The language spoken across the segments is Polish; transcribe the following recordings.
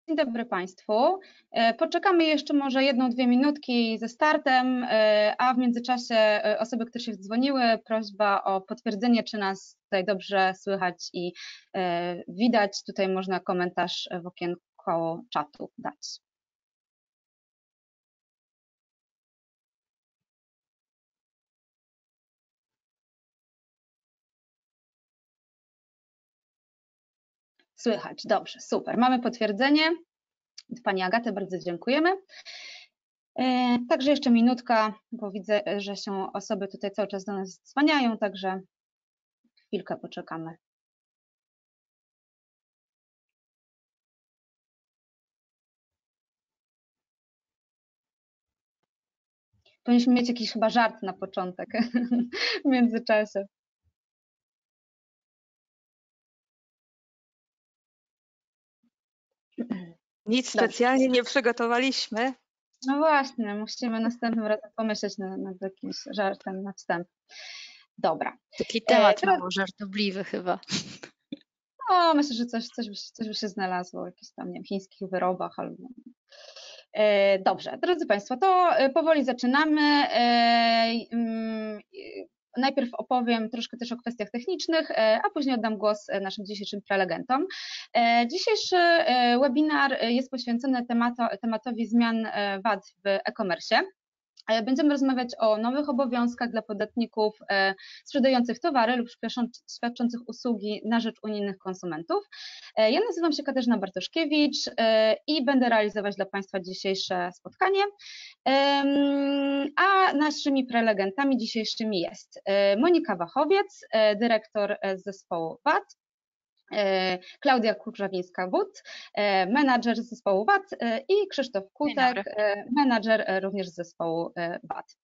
Dzień dobry Państwu. Poczekamy jeszcze może 1-2 minutki ze startem, a w międzyczasie osoby, które się dzwoniły, prośba o potwierdzenie, czy nas tutaj dobrze słychać i widać. Tutaj można komentarz w okienku czatu dać. Słychać, dobrze, super. Mamy potwierdzenie. Pani Agaty, bardzo dziękujemy. Także jeszcze minutka, bo widzę, że się osoby tutaj cały czas do nas dzwaniają, także chwilkę poczekamy. Powinniśmy mieć jakiś chyba żart na początek w międzyczasie. Nic specjalnie nie przygotowaliśmy. No właśnie, musimy następnym razem pomyśleć nad jakimś żartem na wstęp. Dobra. Taki temat mało żartobliwy chyba. No, myślę, że coś by się znalazło o jakichś tam, nie wiem, chińskich wyrobach albo... Dobrze, drodzy Państwo, to powoli zaczynamy. Najpierw opowiem troszkę też o kwestiach technicznych, a później oddam głos naszym dzisiejszym prelegentom. Dzisiejszy webinar jest poświęcony tematowi zmian VAT w e-commerce. Będziemy rozmawiać o nowych obowiązkach dla podatników sprzedających towary lub świadczących usługi na rzecz unijnych konsumentów. Ja nazywam się Katarzyna Bartoszkiewicz i będę realizować dla Państwa dzisiejsze spotkanie, a naszymi prelegentami dzisiejszymi jest Monika Wachowiec, dyrektor z zespołu VAT, Klaudia Kurzawińska-Wód, menadżer z zespołu VAT i Krzysztof Kutek, menadżer również z zespołu VAT.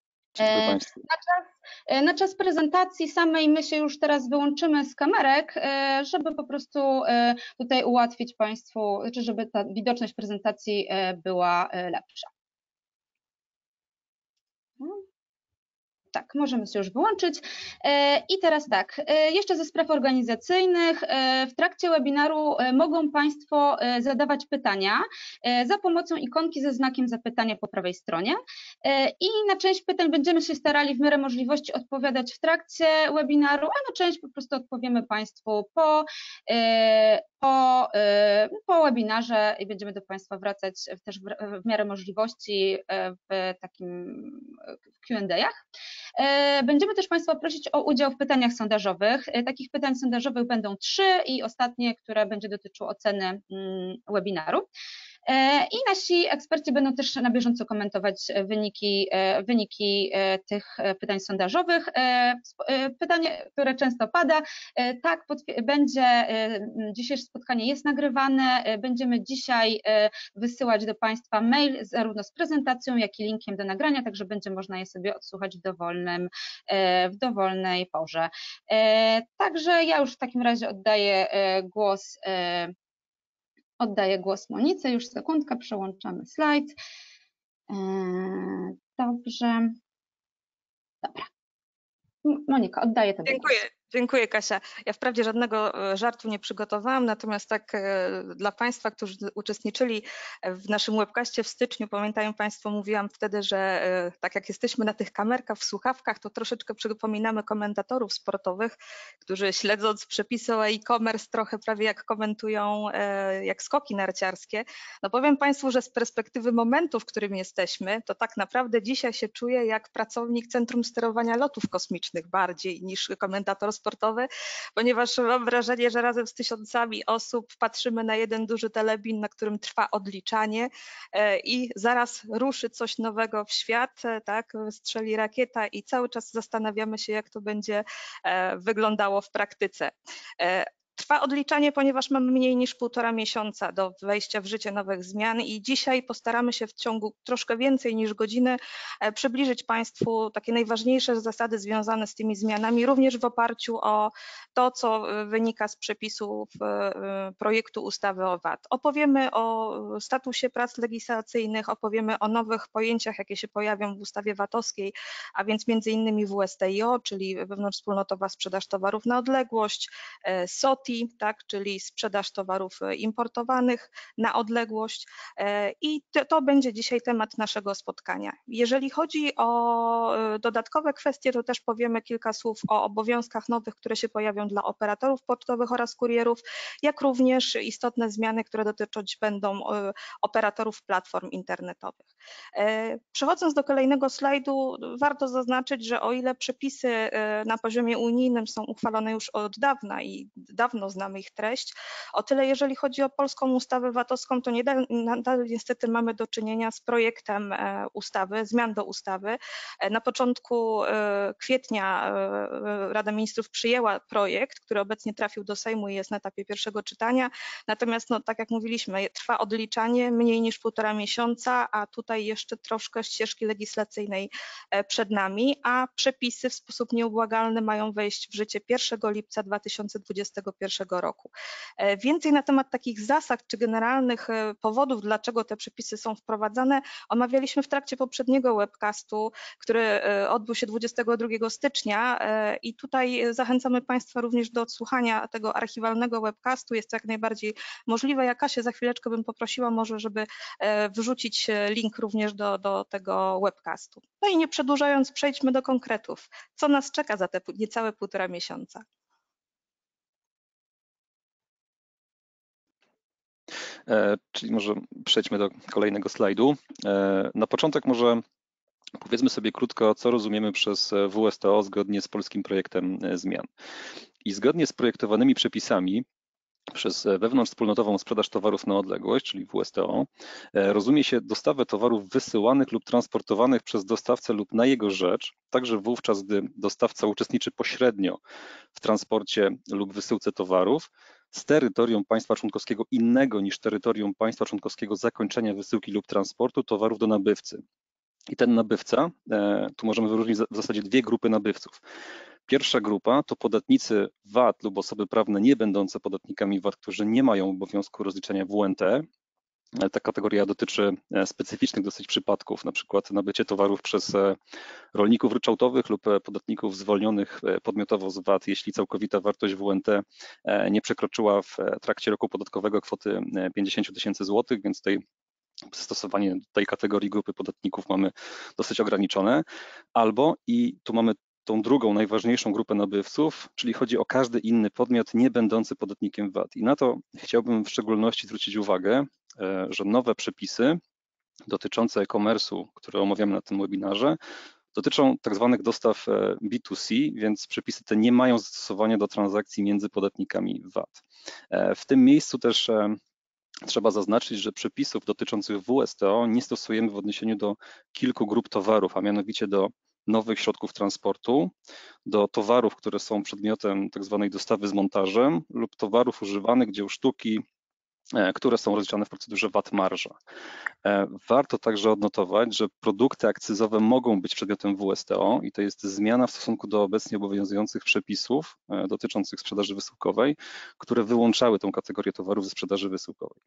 Na czas prezentacji samej my się już teraz wyłączymy z kamerek, żeby po prostu tutaj ułatwić Państwu, żeby ta widoczność prezentacji była lepsza. Tak, możemy się już wyłączyć. I teraz tak, jeszcze ze spraw organizacyjnych. W trakcie webinaru mogą Państwo zadawać pytania za pomocą ikonki ze znakiem zapytania po prawej stronie i na część pytań będziemy się starali w miarę możliwości odpowiadać w trakcie webinaru, a na część po prostu odpowiemy Państwu po webinarze i będziemy do Państwa wracać też w miarę możliwości w takim Q&A-ach. Będziemy też Państwa prosić o udział w pytaniach sondażowych. Takich pytań sondażowych będą 3 i ostatnie, które będzie dotyczyło oceny webinaru. I nasi eksperci będą też na bieżąco komentować wyniki tych pytań sondażowych. Pytanie, które często pada, tak, dzisiejsze spotkanie jest nagrywane, będziemy dzisiaj wysyłać do Państwa mail zarówno z prezentacją, jak i linkiem do nagrania, także będzie można je sobie odsłuchać w dowolnej porze. Także ja już w takim razie oddaję głos Monice, już sekundkę, przełączamy slajd. Dobrze. Dobra. Monika, oddaję Tobie głos. Dziękuję Kasia. Ja wprawdzie żadnego żartu nie przygotowałam, natomiast tak dla Państwa, którzy uczestniczyli w naszym webcaście w styczniu, pamiętają Państwo, mówiłam wtedy, że tak jak jesteśmy na tych kamerkach w słuchawkach, to troszeczkę przypominamy komentatorów sportowych, którzy śledząc przepisy o e-commerce trochę prawie jak komentują jak skoki narciarskie. No powiem Państwu, że z perspektywy momentu, w którym jesteśmy, to tak naprawdę dzisiaj się czuję jak pracownik Centrum Sterowania Lotów Kosmicznych bardziej niż komentator sportowy, ponieważ mam wrażenie, że razem z tysiącami osób patrzymy na jeden duży telebin, na którym trwa odliczanie i zaraz ruszy coś nowego w świat, tak, strzeli rakieta i cały czas zastanawiamy się, jak to będzie wyglądało w praktyce. Trwa odliczanie, ponieważ mamy mniej niż 1,5 miesiąca do wejścia w życie nowych zmian i dzisiaj postaramy się w ciągu troszkę więcej niż godziny przybliżyć Państwu takie najważniejsze zasady związane z tymi zmianami, również w oparciu o to, co wynika z przepisów projektu ustawy o VAT. Opowiemy o statusie prac legislacyjnych, opowiemy o nowych pojęciach, jakie się pojawią w ustawie VAT-owskiej, a więc między innymi WSTIO, czyli wewnątrzwspólnotowa sprzedaż towarów na odległość, SOTI, B2B, tak, czyli sprzedaż towarów importowanych na odległość i to będzie dzisiaj temat naszego spotkania. Jeżeli chodzi o dodatkowe kwestie, to też powiemy kilka słów o obowiązkach nowych, które się pojawią dla operatorów portowych oraz kurierów, jak również istotne zmiany, które dotyczyć będą operatorów platform internetowych. Przechodząc do kolejnego slajdu, warto zaznaczyć, że o ile przepisy na poziomie unijnym są uchwalone już od dawna i dawno znamy ich treść, o tyle jeżeli chodzi o polską ustawę VAT-owską, to nadal niestety mamy do czynienia z projektem ustawy, zmian do ustawy. Na początku kwietnia Rada Ministrów przyjęła projekt, który obecnie trafił do Sejmu i jest na etapie pierwszego czytania, natomiast no, tak jak mówiliśmy, trwa odliczanie mniej niż 1,5 miesiąca, a tutaj jeszcze troszkę ścieżki legislacyjnej przed nami, a przepisy w sposób nieubłagalny mają wejść w życie 1 lipca 2021 roku. Więcej na temat takich zasad czy generalnych powodów, dlaczego te przepisy są wprowadzane, omawialiśmy w trakcie poprzedniego webcastu, który odbył się 22 stycznia i tutaj zachęcamy Państwa również do odsłuchania tego archiwalnego webcastu. Jest to jak najbardziej możliwe. Ja Kasię za chwileczkę bym poprosiła może, żeby wrzucić link również do tego webcastu. No i nie przedłużając, przejdźmy do konkretów. Co nas czeka za te niecałe 1,5 miesiąca? Czyli może przejdźmy do kolejnego slajdu. Na początek może powiedzmy sobie krótko, co rozumiemy przez WSTO zgodnie z polskim projektem zmian. I zgodnie z projektowanymi przepisami przez wewnątrzwspólnotową sprzedaż towarów na odległość, czyli WSTO, rozumie się dostawę towarów wysyłanych lub transportowanych przez dostawcę lub na jego rzecz, także wówczas, gdy dostawca uczestniczy pośrednio w transporcie lub wysyłce towarów z terytorium państwa członkowskiego innego niż terytorium państwa członkowskiego zakończenia wysyłki lub transportu towarów do nabywcy. I ten nabywca, tu możemy wyróżnić w zasadzie dwie grupy nabywców. Pierwsza grupa to podatnicy VAT lub osoby prawne nie będące podatnikami VAT, którzy nie mają obowiązku rozliczenia WNT. Ta kategoria dotyczy specyficznych dosyć przypadków, na przykład nabycie towarów przez rolników ryczałtowych lub podatników zwolnionych podmiotowo z VAT, jeśli całkowita wartość WNT nie przekroczyła w trakcie roku podatkowego kwoty 50 000 złotych, więc stosowanie tej kategorii grupy podatników mamy dosyć ograniczone. Albo, i tu mamy tą drugą, najważniejszą grupę nabywców, czyli chodzi o każdy inny podmiot nie będący podatnikiem VAT. I na to chciałbym w szczególności zwrócić uwagę, że nowe przepisy dotyczące e-commerce'u, które omawiamy na tym webinarze, dotyczą tak zwanych dostaw B2C, więc przepisy te nie mają zastosowania do transakcji między podatnikami VAT. W tym miejscu też trzeba zaznaczyć, że przepisów dotyczących WSTO nie stosujemy w odniesieniu do kilku grup towarów, a mianowicie do nowych środków transportu, do towarów, które są przedmiotem tak zwanej dostawy z montażem lub towarów używanych dzieł sztuki, które są rozliczane w procedurze VAT marża. Warto także odnotować, że produkty akcyzowe mogą być przedmiotem WSTO i to jest zmiana w stosunku do obecnie obowiązujących przepisów dotyczących sprzedaży wysyłkowej, które wyłączały tę kategorię towarów ze sprzedaży wysyłkowej.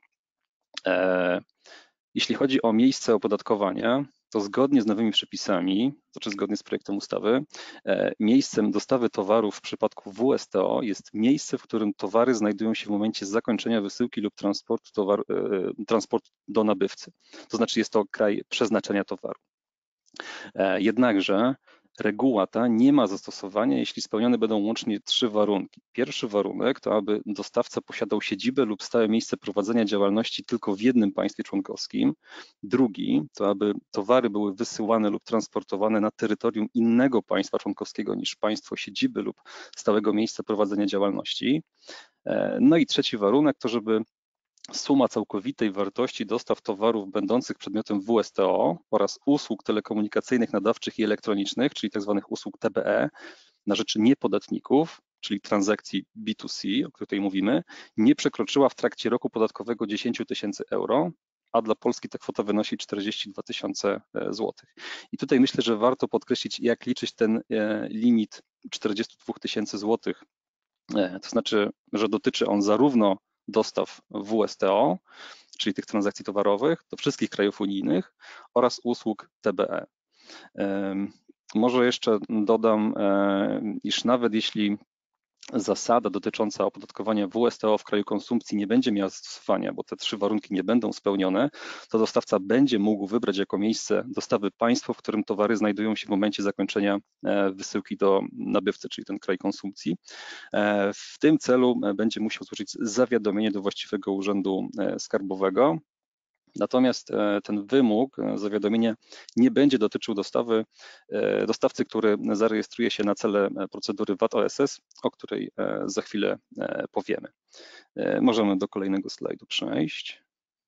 Jeśli chodzi o miejsce opodatkowania, to zgodnie z nowymi przepisami, znaczy zgodnie z projektem ustawy, miejscem dostawy towarów w przypadku WSTO jest miejsce, w którym towary znajdują się w momencie zakończenia wysyłki lub transportu do nabywcy. To znaczy jest to kraj przeznaczenia towaru. Jednakże reguła ta nie ma zastosowania, jeśli spełnione będą łącznie 3 warunki. Pierwszy warunek to, aby dostawca posiadał siedzibę lub stałe miejsce prowadzenia działalności tylko w jednym państwie członkowskim. Drugi to, aby towary były wysyłane lub transportowane na terytorium innego państwa członkowskiego niż państwo siedziby lub stałego miejsca prowadzenia działalności. No i trzeci warunek to, żeby suma całkowitej wartości dostaw towarów będących przedmiotem WSTO oraz usług telekomunikacyjnych, nadawczych i elektronicznych, czyli tzw. usług TBE, na rzeczy niepodatników, czyli transakcji B2C, o której tutaj mówimy, nie przekroczyła w trakcie roku podatkowego 10 000 euro, a dla Polski ta kwota wynosi 42 000 złotych. I tutaj myślę, że warto podkreślić, jak liczyć ten limit 42 000 złotych. To znaczy, że dotyczy on zarówno dostaw WSTO, czyli tych transakcji towarowych do wszystkich krajów unijnych oraz usług TBE. Może jeszcze dodam, iż nawet jeśli zasada dotycząca opodatkowania WSTO w kraju konsumpcji nie będzie miała zastosowania, bo te 3 warunki nie będą spełnione, to dostawca będzie mógł wybrać jako miejsce dostawy państwo, w którym towary znajdują się w momencie zakończenia wysyłki do nabywcy, czyli ten kraj konsumpcji. W tym celu będzie musiał złożyć zawiadomienie do właściwego urzędu skarbowego. Natomiast ten wymóg zawiadomienia nie będzie dotyczył dostawcy, który zarejestruje się na cele procedury VAT OSS, o której za chwilę powiemy. Możemy do kolejnego slajdu przejść.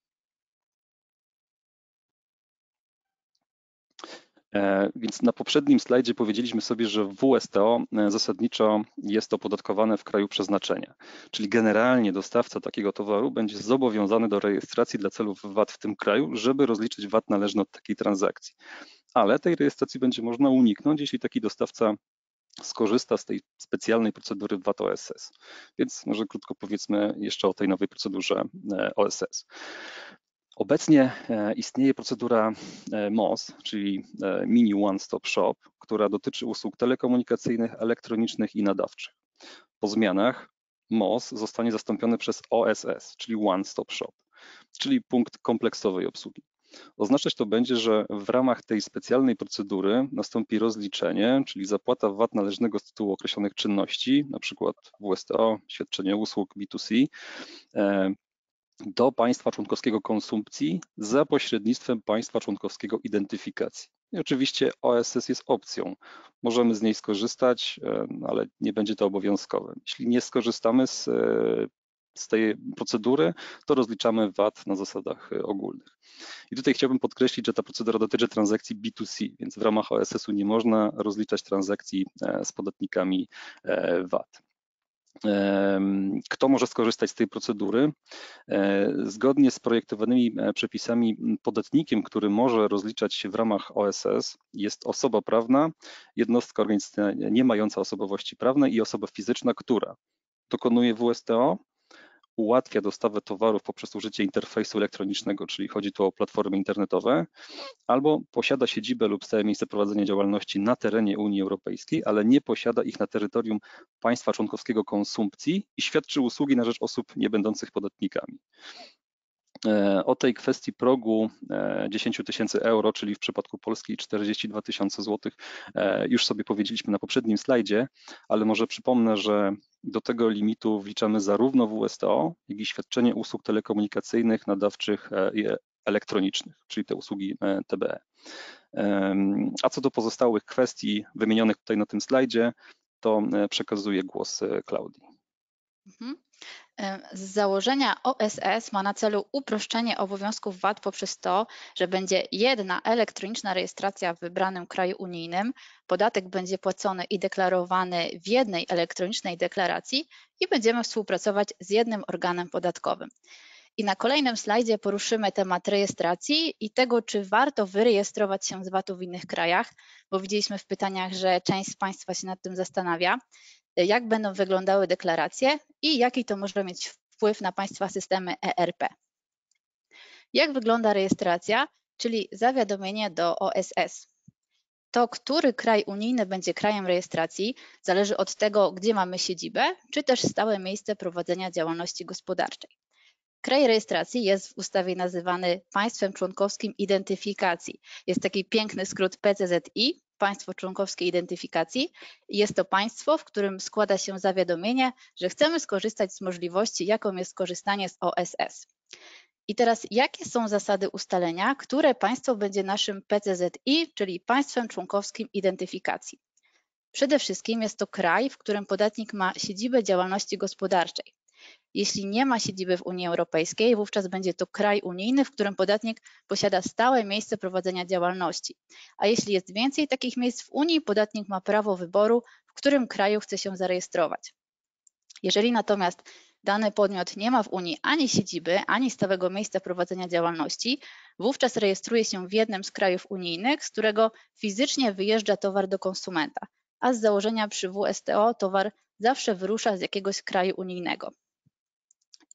Więc na poprzednim slajdzie powiedzieliśmy sobie, że WSTO zasadniczo jest opodatkowane w kraju przeznaczenia, czyli generalnie dostawca takiego towaru będzie zobowiązany do rejestracji dla celów VAT w tym kraju, żeby rozliczyć VAT należny od takiej transakcji. Ale tej rejestracji będzie można uniknąć, jeśli taki dostawca skorzysta z tej specjalnej procedury VAT OSS. Więc może krótko powiedzmy jeszcze o tej nowej procedurze OSS. Obecnie istnieje procedura MOS, czyli Mini One Stop Shop, która dotyczy usług telekomunikacyjnych, elektronicznych i nadawczych. Po zmianach MOS zostanie zastąpiony przez OSS, czyli One Stop Shop, czyli punkt kompleksowej obsługi. Oznaczać to będzie, że w ramach tej specjalnej procedury nastąpi rozliczenie, czyli zapłata VAT należnego z tytułu określonych czynności, np. WSTO, świadczenie usług B2C, do państwa członkowskiego konsumpcji za pośrednictwem państwa członkowskiego identyfikacji. I oczywiście OSS jest opcją. Możemy z niej skorzystać, ale nie będzie to obowiązkowe. Jeśli nie skorzystamy z tej procedury, to rozliczamy VAT na zasadach ogólnych. I tutaj chciałbym podkreślić, że ta procedura dotyczy transakcji B2C, więc w ramach OSS-u nie można rozliczać transakcji z podatnikami VAT. Kto może skorzystać z tej procedury? Zgodnie z projektowanymi przepisami podatnikiem, który może rozliczać się w ramach OSS, jest osoba prawna, jednostka organizacyjna nie mająca osobowości prawnej i osoba fizyczna, która dokonuje WSTO, ułatwia dostawę towarów poprzez użycie interfejsu elektronicznego, czyli chodzi tu o platformy internetowe, albo posiada siedzibę lub stałe miejsce prowadzenia działalności na terenie Unii Europejskiej, ale nie posiada ich na terytorium państwa członkowskiego konsumpcji i świadczy usługi na rzecz osób niebędących podatnikami. O tej kwestii progu 10 000 euro, czyli w przypadku Polski 42 000 złotych, już sobie powiedzieliśmy na poprzednim slajdzie, ale może przypomnę, że do tego limitu wliczamy zarówno WSTO, jak i świadczenie usług telekomunikacyjnych, nadawczych i elektronicznych, czyli te usługi TBE. A co do pozostałych kwestii wymienionych tutaj na tym slajdzie, to przekazuję głos Klaudii. Z założenia OSS ma na celu uproszczenie obowiązków VAT poprzez to, że będzie jedna elektroniczna rejestracja w wybranym kraju unijnym, podatek będzie płacony i deklarowany w jednej elektronicznej deklaracji i będziemy współpracować z jednym organem podatkowym. I na kolejnym slajdzie poruszymy temat rejestracji i tego, czy warto wyrejestrować się z VAT-u w innych krajach, bo widzieliśmy w pytaniach, że część z Państwa się nad tym zastanawia. Jak będą wyglądały deklaracje i jaki to może mieć wpływ na Państwa systemy ERP. Jak wygląda rejestracja, czyli zawiadomienie do OSS. To, który kraj unijny będzie krajem rejestracji, zależy od tego, gdzie mamy siedzibę, czy też stałe miejsce prowadzenia działalności gospodarczej. Kraj rejestracji jest w ustawie nazywany państwem członkowskim identyfikacji. Jest taki piękny skrót PCZI, państwo członkowskie identyfikacji. Jest to państwo, w którym składa się zawiadomienie, że chcemy skorzystać z możliwości, jaką jest korzystanie z OSS. I teraz, jakie są zasady ustalenia, które państwo będzie naszym PCZI, czyli państwem członkowskim identyfikacji? Przede wszystkim jest to kraj, w którym podatnik ma siedzibę działalności gospodarczej. Jeśli nie ma siedziby w Unii Europejskiej, wówczas będzie to kraj unijny, w którym podatnik posiada stałe miejsce prowadzenia działalności. A jeśli jest więcej takich miejsc w Unii, podatnik ma prawo wyboru, w którym kraju chce się zarejestrować. Jeżeli natomiast dany podmiot nie ma w Unii ani siedziby, ani stałego miejsca prowadzenia działalności, wówczas rejestruje się w jednym z krajów unijnych, z którego fizycznie wyjeżdża towar do konsumenta, a z założenia przy WSTO towar zawsze wyrusza z jakiegoś kraju unijnego.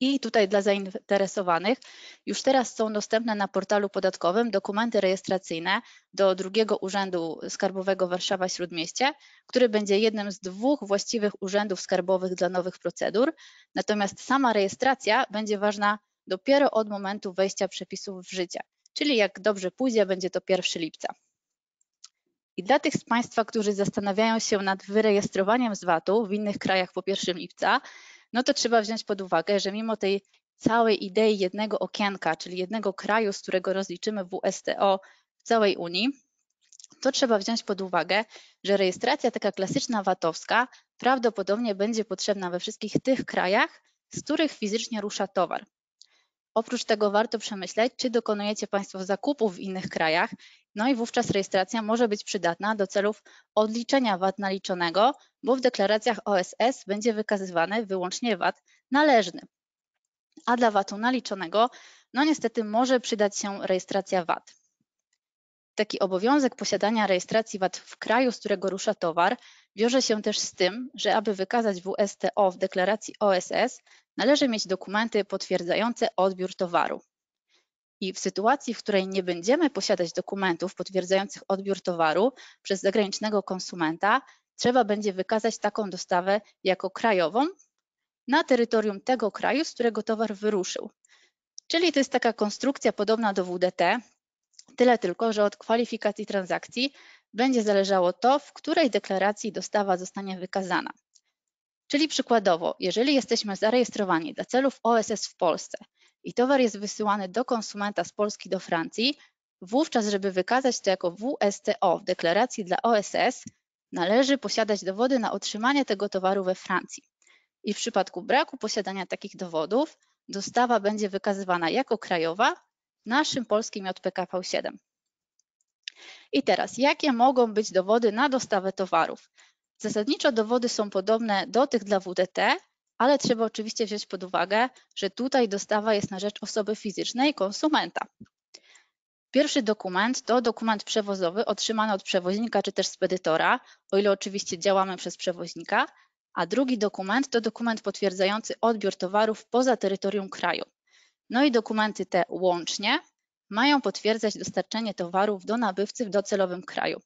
I tutaj dla zainteresowanych już teraz są dostępne na portalu podatkowym dokumenty rejestracyjne do drugiego Urzędu Skarbowego Warszawa-Śródmieście, który będzie jednym z 2 właściwych urzędów skarbowych dla nowych procedur. Natomiast sama rejestracja będzie ważna dopiero od momentu wejścia przepisów w życie, czyli jak dobrze pójdzie, będzie to 1 lipca. I dla tych z Państwa, którzy zastanawiają się nad wyrejestrowaniem z VAT-u w innych krajach po 1 lipca, no to trzeba wziąć pod uwagę, że mimo tej całej idei jednego okienka, czyli jednego kraju, z którego rozliczymy WSTO w całej Unii, to trzeba wziąć pod uwagę, że rejestracja taka klasyczna VAT-owska prawdopodobnie będzie potrzebna we wszystkich tych krajach, z których fizycznie rusza towar. Oprócz tego warto przemyśleć, czy dokonujecie Państwo zakupów w innych krajach, no i wówczas rejestracja może być przydatna do celów odliczenia VAT naliczonego, bo w deklaracjach OSS będzie wykazywany wyłącznie VAT należny. A dla VAT-u naliczonego, no niestety może przydać się rejestracja VAT. Taki obowiązek posiadania rejestracji VAT w kraju, z którego rusza towar, wiąże się też z tym, że aby wykazać WSTO w deklaracji OSS, należy mieć dokumenty potwierdzające odbiór towaru. I w sytuacji, w której nie będziemy posiadać dokumentów potwierdzających odbiór towaru przez zagranicznego konsumenta, trzeba będzie wykazać taką dostawę jako krajową na terytorium tego kraju, z którego towar wyruszył. Czyli to jest taka konstrukcja podobna do WDT, tyle tylko, że od kwalifikacji transakcji będzie zależało to, w której deklaracji dostawa zostanie wykazana. Czyli przykładowo, jeżeli jesteśmy zarejestrowani dla celów OSS w Polsce i towar jest wysyłany do konsumenta z Polski do Francji, wówczas, żeby wykazać to jako WSTO w deklaracji dla OSS, należy posiadać dowody na otrzymanie tego towaru we Francji. I w przypadku braku posiadania takich dowodów, dostawa będzie wykazywana jako krajowa w naszym polskim JPK-V7. I teraz, jakie mogą być dowody na dostawę towarów? Zasadniczo dowody są podobne do tych dla WDT, ale trzeba oczywiście wziąć pod uwagę, że tutaj dostawa jest na rzecz osoby fizycznej, konsumenta. Pierwszy dokument to dokument przewozowy otrzymany od przewoźnika czy też spedytora, o ile oczywiście działamy przez przewoźnika, a drugi dokument to dokument potwierdzający odbiór towarów poza terytorium kraju. No i dokumenty te łącznie mają potwierdzać dostarczenie towarów do nabywcy w docelowym kraju.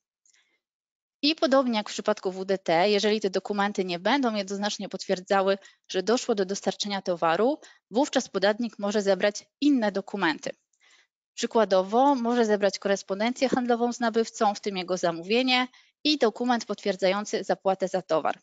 I podobnie jak w przypadku WDT, jeżeli te dokumenty nie będą jednoznacznie potwierdzały, że doszło do dostarczenia towaru, wówczas podatnik może zebrać inne dokumenty. Przykładowo może zebrać korespondencję handlową z nabywcą, w tym jego zamówienie i dokument potwierdzający zapłatę za towar.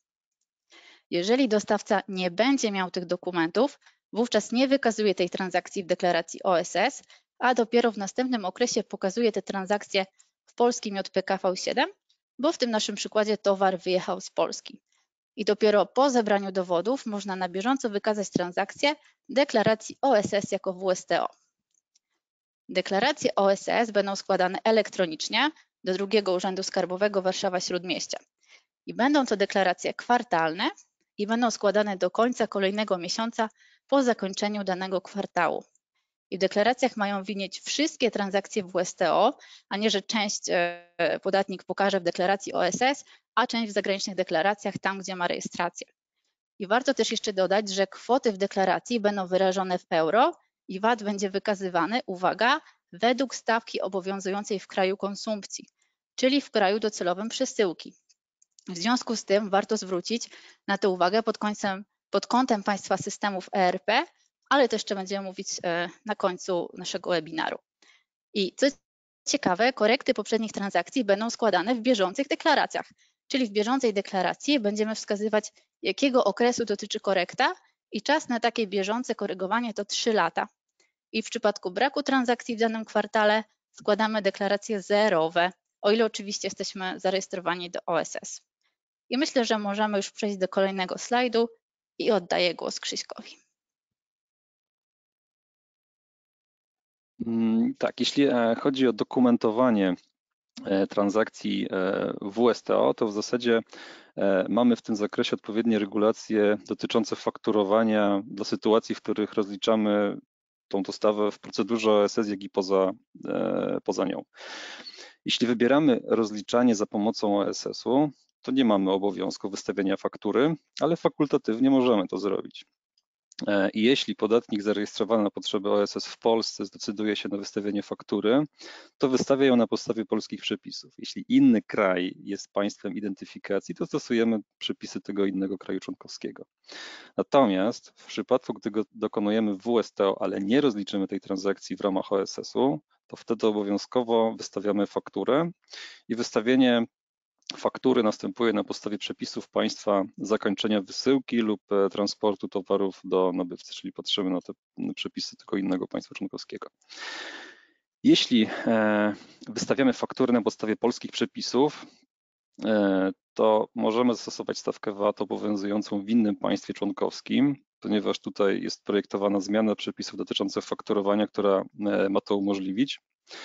Jeżeli dostawca nie będzie miał tych dokumentów, wówczas nie wykazuje tej transakcji w deklaracji OSS, a dopiero w następnym okresie pokazuje te transakcje w polskim JPK-V7, bo w tym naszym przykładzie towar wyjechał z Polski. I dopiero po zebraniu dowodów można na bieżąco wykazać transakcję w deklaracji OSS jako WSTO. Deklaracje OSS będą składane elektronicznie do drugiego Urzędu Skarbowego Warszawa-Śródmieście. I będą to deklaracje kwartalne i będą składane do końca kolejnego miesiąca po zakończeniu danego kwartału. I w deklaracjach mają widnieć wszystkie transakcje WSTO, a nie, że część podatnik pokaże w deklaracji OSS, a część w zagranicznych deklaracjach tam, gdzie ma rejestrację. I warto też jeszcze dodać, że kwoty w deklaracji będą wyrażone w euro i VAT będzie wykazywany, uwaga, według stawki obowiązującej w kraju konsumpcji, czyli w kraju docelowym przesyłki. W związku z tym warto zwrócić na to uwagę pod kątem Państwa systemów ERP, ale to jeszcze będziemy mówić na końcu naszego webinaru. I co ciekawe, korekty poprzednich transakcji będą składane w bieżących deklaracjach, czyli w bieżącej deklaracji będziemy wskazywać, jakiego okresu dotyczy korekta i czas na takie bieżące korygowanie to 3 lata. I w przypadku braku transakcji w danym kwartale składamy deklaracje zerowe, o ile oczywiście jesteśmy zarejestrowani do OSS. I myślę, że możemy już przejść do kolejnego slajdu i oddaję głos Krzyśkowi. Tak, jeśli chodzi o dokumentowanie transakcji WSTO, to w zasadzie mamy w tym zakresie odpowiednie regulacje dotyczące fakturowania dla sytuacji, w których rozliczamy tą dostawę w procedurze OSS, jak i poza nią. Jeśli wybieramy rozliczanie za pomocą OSS-u, to nie mamy obowiązku wystawiania faktury, ale fakultatywnie możemy to zrobić. I jeśli podatnik zarejestrowany na potrzeby OSS w Polsce zdecyduje się na wystawienie faktury, to wystawia ją na podstawie polskich przepisów. Jeśli inny kraj jest państwem identyfikacji, to stosujemy przepisy tego innego kraju członkowskiego. Natomiast w przypadku, gdy dokonujemy WSTO, ale nie rozliczymy tej transakcji w ramach OSS-u, to wtedy obowiązkowo wystawiamy fakturę i wystawienie faktury następuje na podstawie przepisów państwa zakończenia wysyłki lub transportu towarów do nabywcy, czyli patrzymy na te przepisy tego innego państwa członkowskiego. Jeśli wystawiamy faktury na podstawie polskich przepisów, to możemy zastosować stawkę VAT obowiązującą w innym państwie członkowskim, ponieważ tutaj jest projektowana zmiana przepisów dotyczących fakturowania, która ma to umożliwić.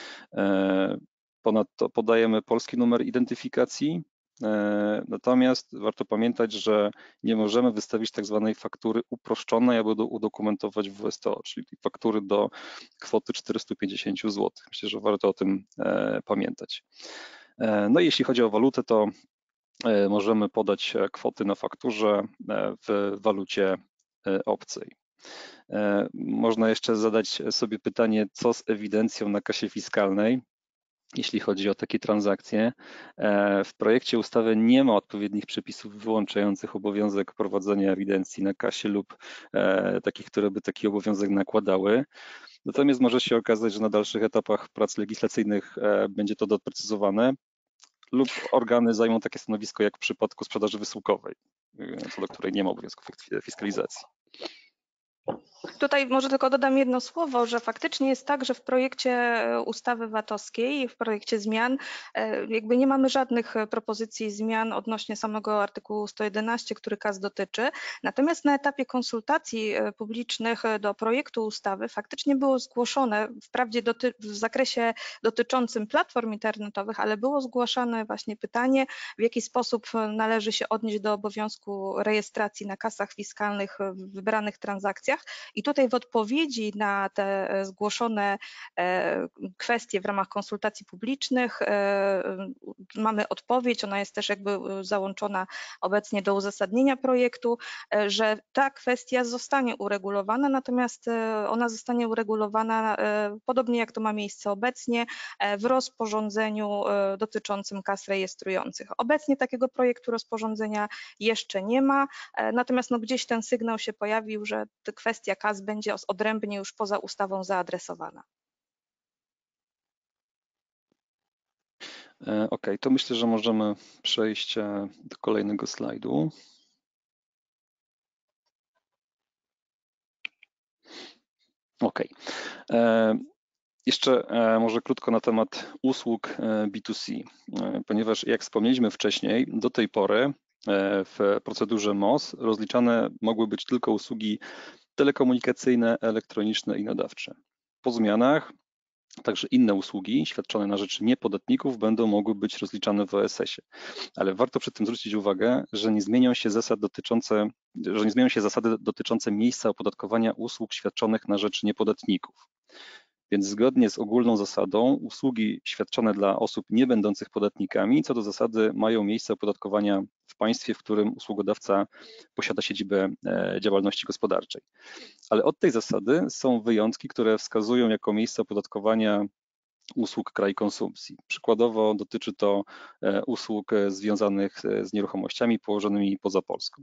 Ponadto podajemy polski numer identyfikacji, natomiast warto pamiętać, że nie możemy wystawić tak zwanej faktury uproszczonej, aby udokumentować WSTO, czyli faktury do kwoty 450 zł. Myślę, że warto o tym pamiętać. No i jeśli chodzi o walutę, to możemy podać kwoty na fakturze w walucie obcej. Można jeszcze zadać sobie pytanie, co z ewidencją na kasie fiskalnej, jeśli chodzi o takie transakcje. W projekcie ustawy nie ma odpowiednich przepisów wyłączających obowiązek prowadzenia ewidencji na kasie lub takich, które by taki obowiązek nakładały. Natomiast może się okazać, że na dalszych etapach prac legislacyjnych będzie to doprecyzowane lub organy zajmą takie stanowisko jak w przypadku sprzedaży wysyłkowej, co do której nie ma obowiązku fiskalizacji. Tutaj może tylko dodam jedno słowo, że faktycznie jest tak, że w projekcie ustawy VAT-owskiej, w projekcie zmian jakby nie mamy żadnych propozycji zmian odnośnie samego artykułu 111, który KAS dotyczy. Natomiast na etapie konsultacji publicznych do projektu ustawy faktycznie było zgłoszone, wprawdzie w zakresie dotyczącym platform internetowych, ale było zgłaszane właśnie pytanie, w jaki sposób należy się odnieść do obowiązku rejestracji na kasach fiskalnych w wybranych transakcjach. I tutaj w odpowiedzi na te zgłoszone kwestie w ramach konsultacji publicznych mamy odpowiedź, ona jest też jakby załączona obecnie do uzasadnienia projektu, że ta kwestia zostanie uregulowana, natomiast ona zostanie uregulowana podobnie jak to ma miejsce obecnie w rozporządzeniu dotyczącym kas rejestrujących. Obecnie takiego projektu rozporządzenia jeszcze nie ma, natomiast no gdzieś ten sygnał się pojawił, że kwestia kas będzie odrębnie już poza ustawą zaadresowana. Ok, to myślę, że możemy przejść do kolejnego slajdu. Ok. Jeszcze może krótko na temat usług B2C, ponieważ jak wspomnieliśmy wcześniej, do tej pory w procedurze MOS rozliczane mogły być tylko usługi telekomunikacyjne, elektroniczne i nadawcze. Po zmianach także inne usługi świadczone na rzecz niepodatników będą mogły być rozliczane w OSS-ie. Ale warto przy tym zwrócić uwagę, że nie zmienią się zasady dotyczące miejsca opodatkowania usług świadczonych na rzecz niepodatników. Więc zgodnie z ogólną zasadą usługi świadczone dla osób nie będących podatnikami co do zasady mają miejsce opodatkowania w państwie, w którym usługodawca posiada siedzibę działalności gospodarczej. Ale od tej zasady są wyjątki, które wskazują jako miejsce opodatkowania usług kraj konsumpcji. Przykładowo dotyczy to usług związanych z nieruchomościami położonymi poza Polską.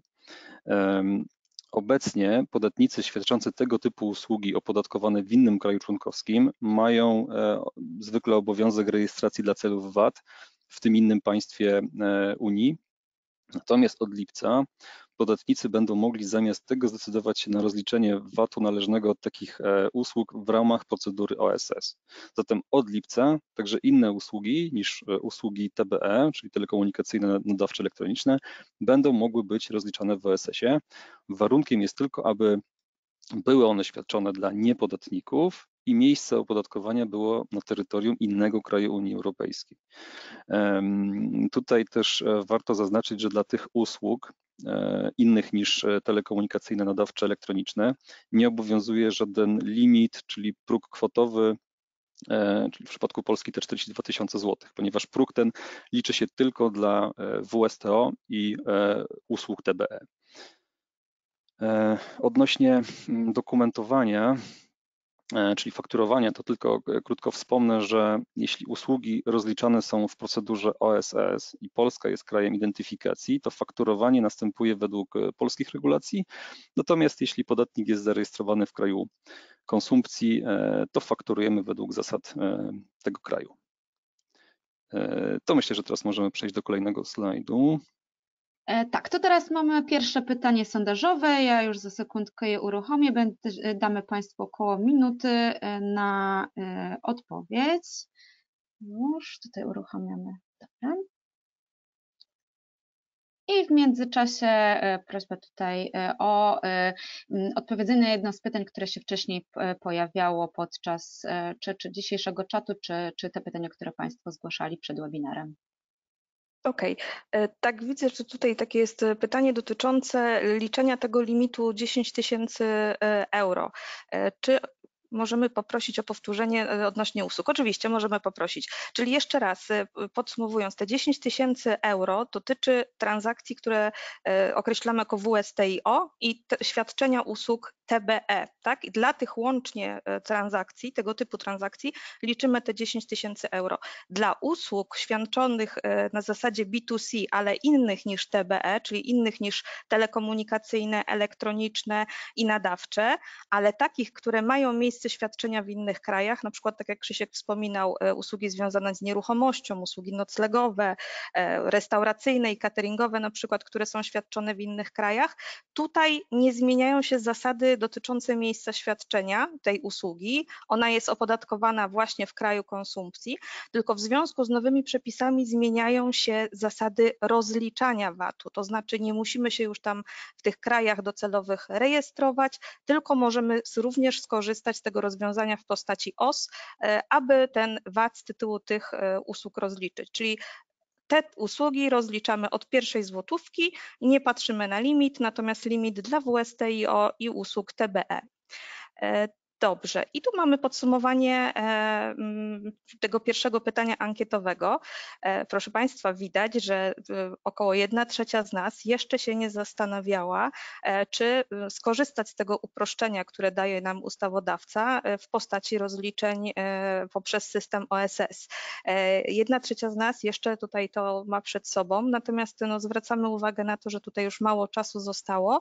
Obecnie podatnicy świadczący tego typu usługi opodatkowane w innym kraju członkowskim mają zwykle obowiązek rejestracji dla celów VAT w tym innym państwie Unii. Natomiast od lipca podatnicy będą mogli zamiast tego zdecydować się na rozliczenie VAT-u należnego od takich usług w ramach procedury OSS. Zatem od lipca także inne usługi niż usługi TBE, czyli telekomunikacyjne, nadawcze, elektroniczne, będą mogły być rozliczane w OSS-ie. Warunkiem jest tylko, aby były one świadczone dla niepodatników i miejsce opodatkowania było na terytorium innego kraju Unii Europejskiej. Tutaj też warto zaznaczyć, że dla tych usług innych niż telekomunikacyjne, nadawcze, elektroniczne nie obowiązuje żaden limit, czyli próg kwotowy, czyli w przypadku Polski te 42 000 złotych, ponieważ próg ten liczy się tylko dla WSTO i usług TBE. Odnośnie dokumentowania, czyli fakturowania, to tylko krótko wspomnę, że jeśli usługi rozliczane są w procedurze OSS i Polska jest krajem identyfikacji, to fakturowanie następuje według polskich regulacji, natomiast jeśli podatnik jest zarejestrowany w kraju konsumpcji, to fakturujemy według zasad tego kraju. To myślę, że teraz możemy przejść do kolejnego slajdu. Tak, to teraz mamy pierwsze pytanie sondażowe. Ja już za sekundkę je uruchomię. Damy Państwu około minuty na odpowiedź. Już tutaj uruchamiamy. Dobra. I w międzyczasie prośba tutaj o odpowiedzenie na jedno z pytań, które się wcześniej pojawiało podczas czy dzisiejszego czatu, czy te pytania, które Państwo zgłaszali przed webinarem. Okej, tak widzę, że tutaj takie jest pytanie dotyczące liczenia tego limitu 10 000 euro. Czy możemy poprosić o powtórzenie odnośnie usług? Oczywiście możemy poprosić. Czyli jeszcze raz podsumowując, te 10 000 euro dotyczy transakcji, które określamy jako WSTIO i świadczenia usług TBE, tak? I dla tych łącznie transakcji, tego typu transakcji liczymy te 10 000 euro. Dla usług świadczonych na zasadzie B2C, ale innych niż TBE, czyli innych niż telekomunikacyjne, elektroniczne i nadawcze, ale takich, które mają miejsce świadczenia w innych krajach, na przykład tak jak Krzysiek wspominał, usługi związane z nieruchomością, usługi noclegowe, restauracyjne i cateringowe na przykład, które są świadczone w innych krajach. Tutaj nie zmieniają się zasady dotyczące miejsca świadczenia tej usługi. Ona jest opodatkowana właśnie w kraju konsumpcji, tylko w związku z nowymi przepisami zmieniają się zasady rozliczania VAT-u, to znaczy nie musimy się już tam w tych krajach docelowych rejestrować, tylko możemy również skorzystać z tego rozwiązania w postaci OS, aby ten VAT z tytułu tych usług rozliczyć. Czyli te usługi rozliczamy od pierwszej złotówki, nie patrzymy na limit, natomiast limit dla WSTIO i usług TBE. Dobrze, i tu mamy podsumowanie tego pierwszego pytania ankietowego. Proszę Państwa, widać, że około 1/3 z nas jeszcze się nie zastanawiała, czy skorzystać z tego uproszczenia, które daje nam ustawodawca w postaci rozliczeń poprzez system OSS. 1/3 z nas jeszcze tutaj to ma przed sobą, natomiast zwracamy uwagę na to, że tutaj już mało czasu zostało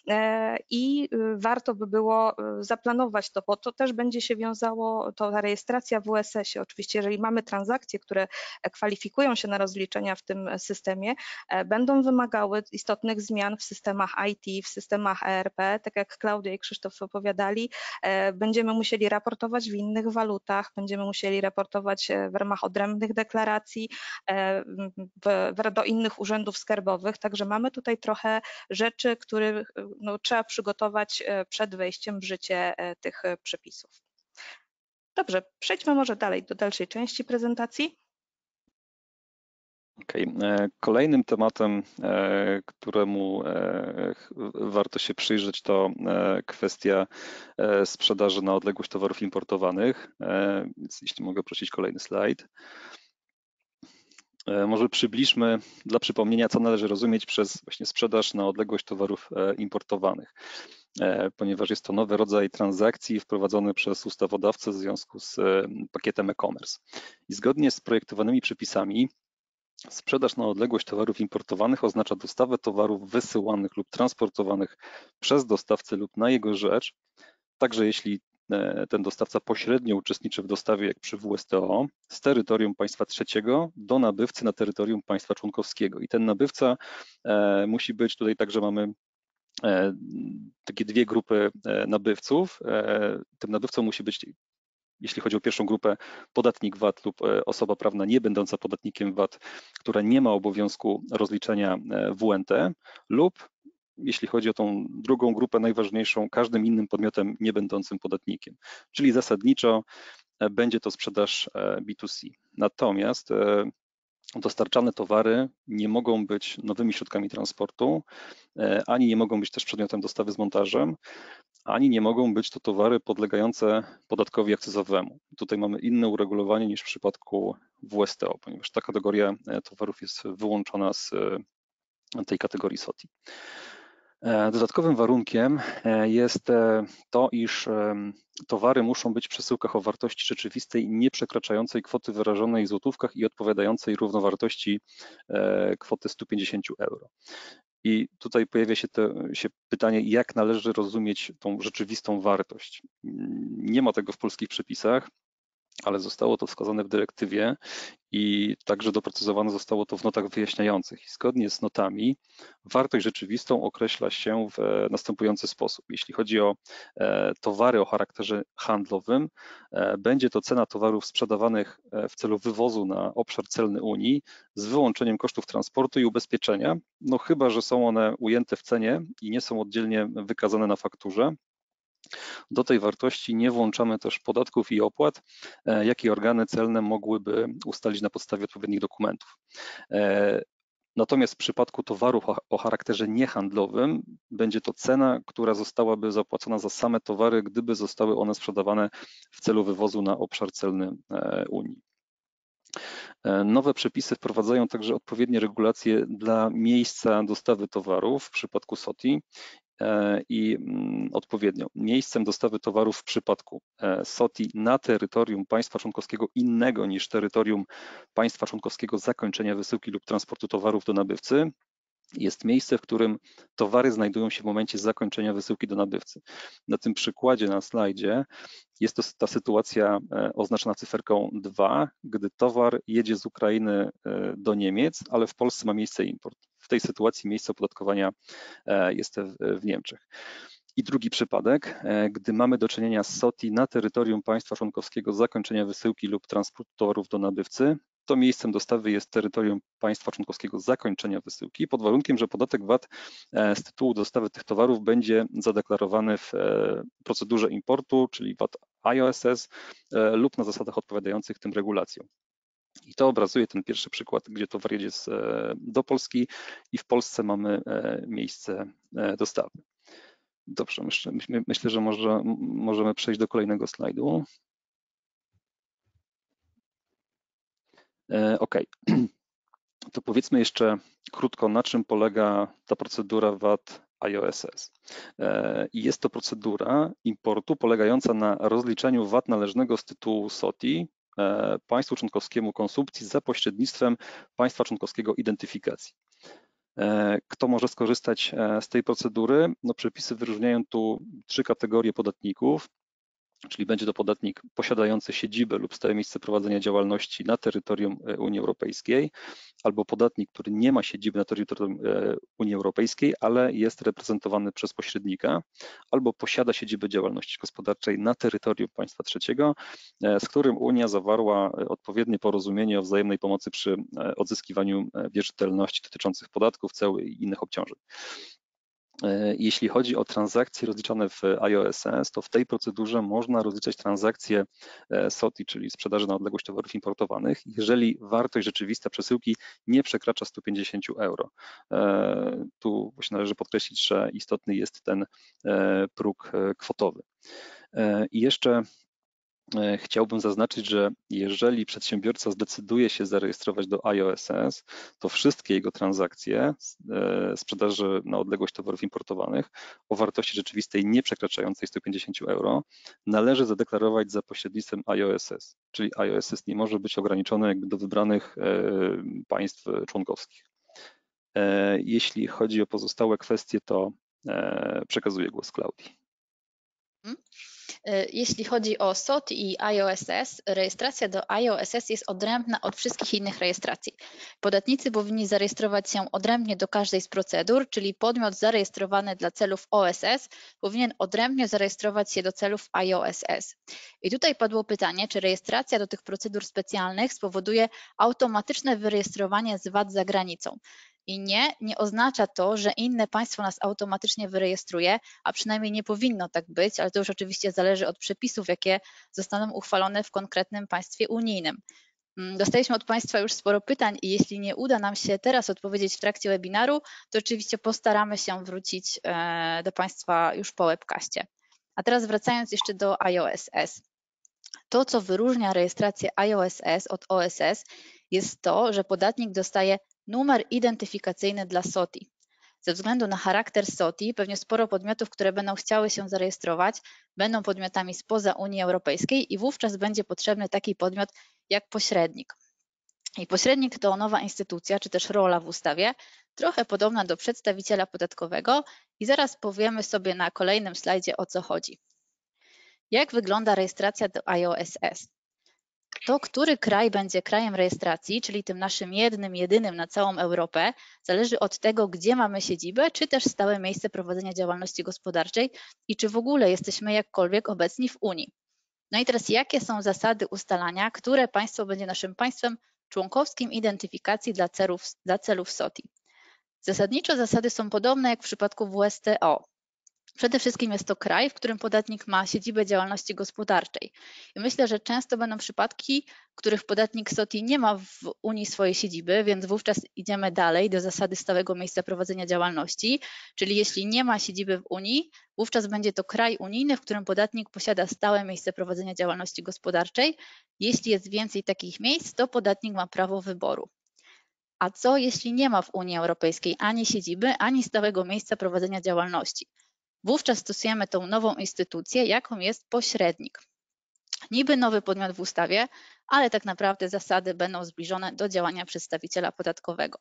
i warto by było zaplanować to, bo to też będzie się wiązało, ta rejestracja w WSS-ie. Oczywiście, jeżeli mamy transakcje, które kwalifikują się na rozliczenia w tym systemie, będą wymagały istotnych zmian w systemach IT, w systemach ERP, tak jak Klaudia i Krzysztof opowiadali, będziemy musieli raportować w innych walutach, będziemy musieli raportować w ramach odrębnych deklaracji do innych urzędów skarbowych, także mamy tutaj trochę rzeczy, które trzeba przygotować przed wejściem w życie tych przepisów. Dobrze, przejdźmy może dalej do dalszej części prezentacji. Okej. Kolejnym tematem, któremu warto się przyjrzeć, to kwestia sprzedaży na odległość towarów importowanych. Więc jeśli mogę prosić kolejny slajd. Może przybliżmy dla przypomnienia, co należy rozumieć przez właśnie sprzedaż na odległość towarów importowanych, ponieważ jest to nowy rodzaj transakcji wprowadzony przez ustawodawcę w związku z pakietem e-commerce. I zgodnie z projektowanymi przepisami sprzedaż na odległość towarów importowanych oznacza dostawę towarów wysyłanych lub transportowanych przez dostawcę lub na jego rzecz, także jeśli ten dostawca pośrednio uczestniczy w dostawie, jak przy WSTO, z terytorium państwa trzeciego do nabywcy na terytorium państwa członkowskiego. I ten nabywca musi być, tutaj także mamy takie dwie grupy nabywców. Tym nabywcą musi być, jeśli chodzi o pierwszą grupę, podatnik VAT lub osoba prawna nie będąca podatnikiem VAT, która nie ma obowiązku rozliczenia WNT, lub jeśli chodzi o tą drugą grupę najważniejszą, każdym innym podmiotem nie będącym podatnikiem. Czyli zasadniczo będzie to sprzedaż B2C. Natomiast dostarczane towary nie mogą być nowymi środkami transportu, ani nie mogą być też przedmiotem dostawy z montażem, ani nie mogą być to towary podlegające podatkowi akcyzowemu. Tutaj mamy inne uregulowanie niż w przypadku WSTO, ponieważ ta kategoria towarów jest wyłączona z tej kategorii SOTI. Dodatkowym warunkiem jest to, iż towary muszą być w przesyłkach o wartości rzeczywistej nie przekraczającej kwoty wyrażonej w złotówkach i odpowiadającej równowartości kwoty 150 euro. I tutaj pojawia się pytanie, jak należy rozumieć tą rzeczywistą wartość. Nie ma tego w polskich przepisach, ale zostało to wskazane w dyrektywie i także doprecyzowane zostało to w notach wyjaśniających. I zgodnie z notami wartość rzeczywistą określa się w następujący sposób. Jeśli chodzi o towary o charakterze handlowym, będzie to cena towarów sprzedawanych w celu wywozu na obszar celny Unii z wyłączeniem kosztów transportu i ubezpieczenia, no chyba że są one ujęte w cenie i nie są oddzielnie wykazane na fakturze. Do tej wartości nie włączamy też podatków i opłat, jakie organy celne mogłyby ustalić na podstawie odpowiednich dokumentów. Natomiast w przypadku towarów o charakterze niehandlowym będzie to cena, która zostałaby zapłacona za same towary, gdyby zostały one sprzedawane w celu wywozu na obszar celny Unii. Nowe przepisy wprowadzają także odpowiednie regulacje dla miejsca dostawy towarów w przypadku SOTI i odpowiednio miejscem dostawy towarów w przypadku SOTI na terytorium państwa członkowskiego innego niż terytorium państwa członkowskiego zakończenia wysyłki lub transportu towarów do nabywcy jest miejsce, w którym towary znajdują się w momencie zakończenia wysyłki do nabywcy. Na tym przykładzie na slajdzie jest to ta sytuacja oznaczona cyferką 2, gdy towar jedzie z Ukrainy do Niemiec, ale w Polsce ma miejsce import. W tej sytuacji miejsce opodatkowania jest w Niemczech. I drugi przypadek, gdy mamy do czynienia z SOTI na terytorium państwa członkowskiego zakończenia wysyłki lub transportu towarów do nabywcy, to miejscem dostawy jest terytorium państwa członkowskiego zakończenia wysyłki, pod warunkiem, że podatek VAT z tytułu dostawy tych towarów będzie zadeklarowany w procedurze importu, czyli VAT IOSS lub na zasadach odpowiadających tym regulacjom. I to obrazuje ten pierwszy przykład, gdzie towar jedzie do Polski i w Polsce mamy miejsce dostawy. Dobrze, myślę, że możemy przejść do kolejnego slajdu. OK. To powiedzmy jeszcze krótko, na czym polega ta procedura VAT IOSS. Jest to procedura importu polegająca na rozliczeniu VAT należnego z tytułu SOTI państwu członkowskiemu konsumpcji za pośrednictwem państwa członkowskiego identyfikacji. Kto może skorzystać z tej procedury? No, przepisy wyróżniają tu 3 kategorie podatników, czyli będzie to podatnik posiadający siedzibę lub stałe miejsce prowadzenia działalności na terytorium Unii Europejskiej, albo podatnik, który nie ma siedziby na terytorium Unii Europejskiej, ale jest reprezentowany przez pośrednika, albo posiada siedzibę działalności gospodarczej na terytorium państwa trzeciego, z którym Unia zawarła odpowiednie porozumienie o wzajemnej pomocy przy odzyskiwaniu wierzytelności dotyczących podatków, ceł i innych obciążeń. Jeśli chodzi o transakcje rozliczane w IOSS, to w tej procedurze można rozliczać transakcje SOTI, czyli sprzedaży na odległość towarów importowanych, jeżeli wartość rzeczywista przesyłki nie przekracza 150 euro. Tu właśnie należy podkreślić, że istotny jest ten próg kwotowy. I jeszcze chciałbym zaznaczyć, że jeżeli przedsiębiorca zdecyduje się zarejestrować do IOSS, to wszystkie jego transakcje sprzedaży na odległość towarów importowanych o wartości rzeczywistej nie przekraczającej 150 euro należy zadeklarować za pośrednictwem IOSS, czyli IOSS nie może być ograniczony do wybranych państw członkowskich. Jeśli chodzi o pozostałe kwestie, to przekazuję głos Klaudii. Jeśli chodzi o SOTI i IOSS, rejestracja do IOSS jest odrębna od wszystkich innych rejestracji. Podatnicy powinni zarejestrować się odrębnie do każdej z procedur, czyli podmiot zarejestrowany dla celów OSS powinien odrębnie zarejestrować się do celów IOSS. I tutaj padło pytanie, czy rejestracja do tych procedur specjalnych spowoduje automatyczne wyrejestrowanie z VAT za granicą. I nie oznacza to, że inne państwo nas automatycznie wyrejestruje, a przynajmniej nie powinno tak być, ale to już oczywiście zależy od przepisów, jakie zostaną uchwalone w konkretnym państwie unijnym. Dostaliśmy od Państwa już sporo pytań i jeśli nie uda nam się teraz odpowiedzieć w trakcie webinaru, to oczywiście postaramy się wrócić do Państwa już po webcaście. A teraz wracając jeszcze do IOSS. To, co wyróżnia rejestrację IOSS od OSS, jest to, że podatnik dostaje numer identyfikacyjny dla SOTI. Ze względu na charakter SOTI pewnie sporo podmiotów, które będą chciały się zarejestrować, będą podmiotami spoza Unii Europejskiej i wówczas będzie potrzebny taki podmiot jak pośrednik. I pośrednik to nowa instytucja, czy też rola w ustawie, trochę podobna do przedstawiciela podatkowego i zaraz powiemy sobie na kolejnym slajdzie, o co chodzi. Jak wygląda rejestracja do IOSS? To, który kraj będzie krajem rejestracji, czyli tym naszym jedynym na całą Europę, zależy od tego, gdzie mamy siedzibę, czy też stałe miejsce prowadzenia działalności gospodarczej i czy w ogóle jesteśmy jakkolwiek obecni w Unii. No i teraz jakie są zasady ustalania, które państwo będzie naszym państwem członkowskim identyfikacji dla celów SOTI? Zasadniczo zasady są podobne jak w przypadku WSTO. Przede wszystkim jest to kraj, w którym podatnik ma siedzibę działalności gospodarczej. I myślę, że często będą przypadki, w których podatnik SOTI nie ma w Unii swojej siedziby, więc wówczas idziemy dalej do zasady stałego miejsca prowadzenia działalności, czyli jeśli nie ma siedziby w Unii, wówczas będzie to kraj unijny, w którym podatnik posiada stałe miejsce prowadzenia działalności gospodarczej. Jeśli jest więcej takich miejsc, to podatnik ma prawo wyboru. A co jeśli nie ma w Unii Europejskiej ani siedziby, ani stałego miejsca prowadzenia działalności? Wówczas stosujemy tą nową instytucję, jaką jest pośrednik. Niby nowy podmiot w ustawie, ale tak naprawdę zasady będą zbliżone do działania przedstawiciela podatkowego.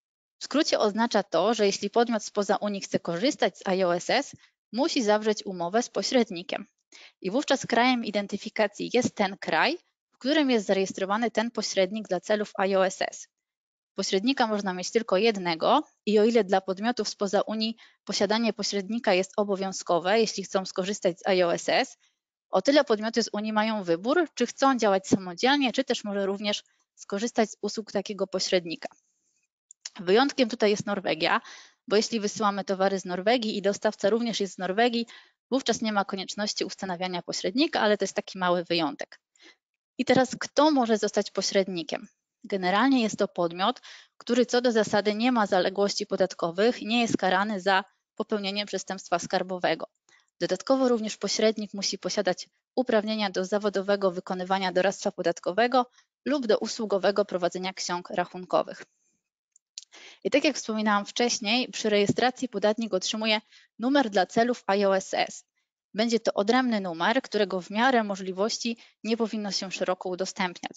W skrócie oznacza to, że jeśli podmiot spoza Unii chce korzystać z IOSS, musi zawrzeć umowę z pośrednikiem. I wówczas krajem identyfikacji jest ten kraj, w którym jest zarejestrowany ten pośrednik dla celów IOSS. Pośrednika można mieć tylko jednego i o ile dla podmiotów spoza Unii posiadanie pośrednika jest obowiązkowe, jeśli chcą skorzystać z IOSS, o tyle podmioty z Unii mają wybór, czy chcą działać samodzielnie, czy też może również skorzystać z usług takiego pośrednika. Wyjątkiem tutaj jest Norwegia, bo jeśli wysyłamy towary z Norwegii i dostawca również jest z Norwegii, wówczas nie ma konieczności ustanawiania pośrednika, ale to jest taki mały wyjątek. I teraz kto może zostać pośrednikiem? Generalnie jest to podmiot, który co do zasady nie ma zaległości podatkowych i nie jest karany za popełnienie przestępstwa skarbowego. Dodatkowo również pośrednik musi posiadać uprawnienia do zawodowego wykonywania doradztwa podatkowego lub do usługowego prowadzenia ksiąg rachunkowych. I tak jak wspominałam wcześniej, przy rejestracji podatnik otrzymuje numer dla celów IOSS. Będzie to odrębny numer, którego w miarę możliwości nie powinno się szeroko udostępniać.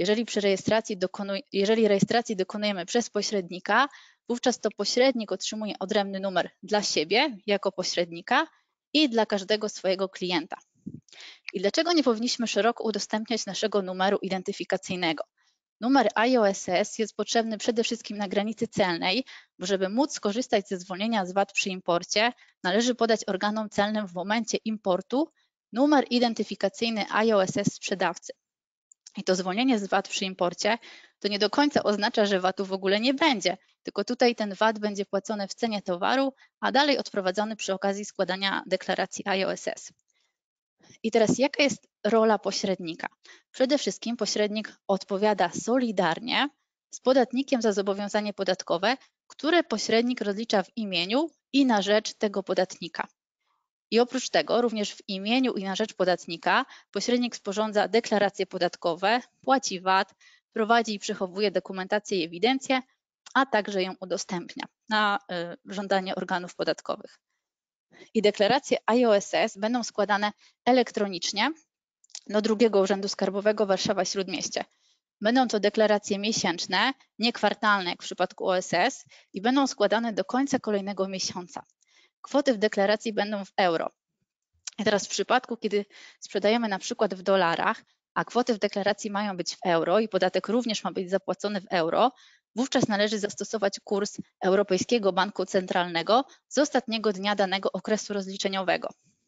Jeżeli rejestracji dokonujemy przez pośrednika, wówczas to pośrednik otrzymuje odrębny numer dla siebie jako pośrednika i dla każdego swojego klienta. I dlaczego nie powinniśmy szeroko udostępniać naszego numeru identyfikacyjnego? Numer IOSS jest potrzebny przede wszystkim na granicy celnej, bo żeby móc skorzystać ze zwolnienia z VAT przy imporcie, należy podać organom celnym w momencie importu numer identyfikacyjny IOSS sprzedawcy. I to zwolnienie z VAT przy imporcie to nie do końca oznacza, że VAT-u w ogóle nie będzie, tylko tutaj ten VAT będzie płacony w cenie towaru, a dalej odprowadzony przy okazji składania deklaracji IOSS. I teraz jaka jest rola pośrednika? Przede wszystkim pośrednik odpowiada solidarnie z podatnikiem za zobowiązanie podatkowe, które pośrednik rozlicza w imieniu i na rzecz tego podatnika. I oprócz tego również w imieniu i na rzecz podatnika pośrednik sporządza deklaracje podatkowe, płaci VAT, prowadzi i przechowuje dokumentację i ewidencję, a także ją udostępnia na żądanie organów podatkowych. I deklaracje IOSS będą składane elektronicznie do drugiego Urzędu Skarbowego Warszawa-Śródmieście. Będą to deklaracje miesięczne, nie kwartalne jak w przypadku OSS i będą składane do końca kolejnego miesiąca. Kwoty w deklaracji będą w euro. I teraz w przypadku, kiedy sprzedajemy na przykład w dolarach, a kwoty w deklaracji mają być w euro i podatek również ma być zapłacony w euro, wówczas należy zastosować kurs Europejskiego Banku Centralnego z ostatniego dnia danego okresu rozliczeniowego.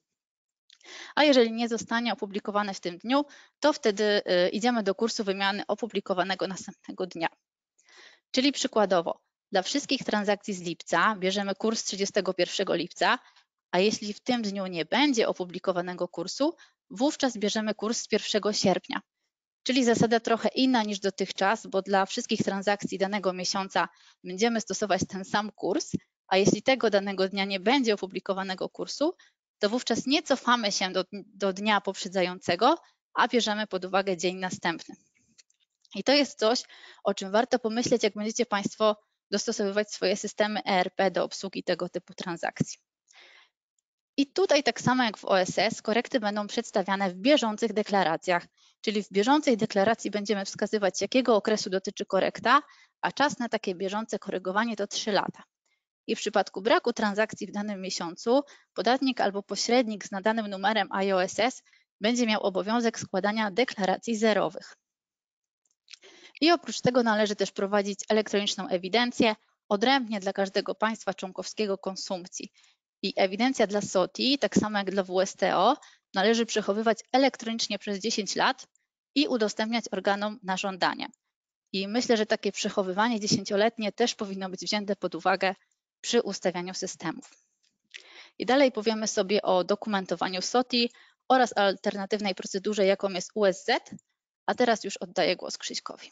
A jeżeli nie zostanie opublikowane w tym dniu, to wtedy idziemy do kursu wymiany opublikowanego następnego dnia. Czyli przykładowo, dla wszystkich transakcji z lipca bierzemy kurs 31 lipca, a jeśli w tym dniu nie będzie opublikowanego kursu, wówczas bierzemy kurs z 1 sierpnia. Czyli zasada trochę inna niż dotychczas, bo dla wszystkich transakcji danego miesiąca będziemy stosować ten sam kurs, a jeśli tego danego dnia nie będzie opublikowanego kursu, to wówczas nie cofamy się do dnia poprzedzającego, a bierzemy pod uwagę dzień następny. I to jest coś, o czym warto pomyśleć, jak będziecie Państwo dostosowywać swoje systemy ERP do obsługi tego typu transakcji. I tutaj tak samo jak w OSS, korekty będą przedstawiane w bieżących deklaracjach, czyli w bieżącej deklaracji będziemy wskazywać, jakiego okresu dotyczy korekta, a czas na takie bieżące korygowanie to 3 lata. I w przypadku braku transakcji w danym miesiącu, podatnik albo pośrednik z nadanym numerem IOSS będzie miał obowiązek składania deklaracji zerowych. I oprócz tego należy też prowadzić elektroniczną ewidencję odrębnie dla każdego państwa członkowskiego konsumpcji. I ewidencja dla SOTI, tak samo jak dla WSTO, należy przechowywać elektronicznie przez 10 lat i udostępniać organom na żądanie. I myślę, że takie przechowywanie 10-letnie też powinno być wzięte pod uwagę przy ustawianiu systemów. I dalej powiemy sobie o dokumentowaniu SOTI oraz alternatywnej procedurze, jaką jest USZ, a teraz już oddaję głos Krzyśkowi.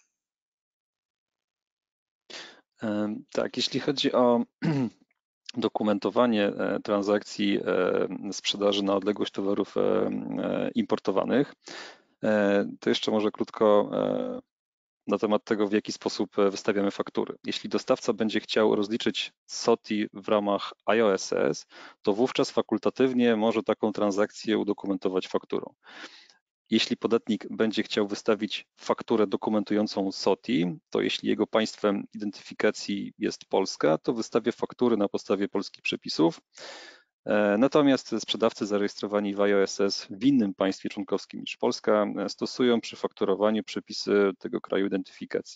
Tak, jeśli chodzi o dokumentowanie transakcji sprzedaży na odległość towarów importowanych, to jeszcze może krótko na temat tego, w jaki sposób wystawiamy faktury. Jeśli dostawca będzie chciał rozliczyć SOTI w ramach IOSS, to wówczas fakultatywnie może taką transakcję udokumentować fakturą. Jeśli podatnik będzie chciał wystawić fakturę dokumentującą SOTI, to jeśli jego państwem identyfikacji jest Polska, to wystawia faktury na podstawie polskich przepisów. Natomiast sprzedawcy zarejestrowani w IOSS w innym państwie członkowskim niż Polska stosują przy fakturowaniu przepisy tego kraju identyfikacji.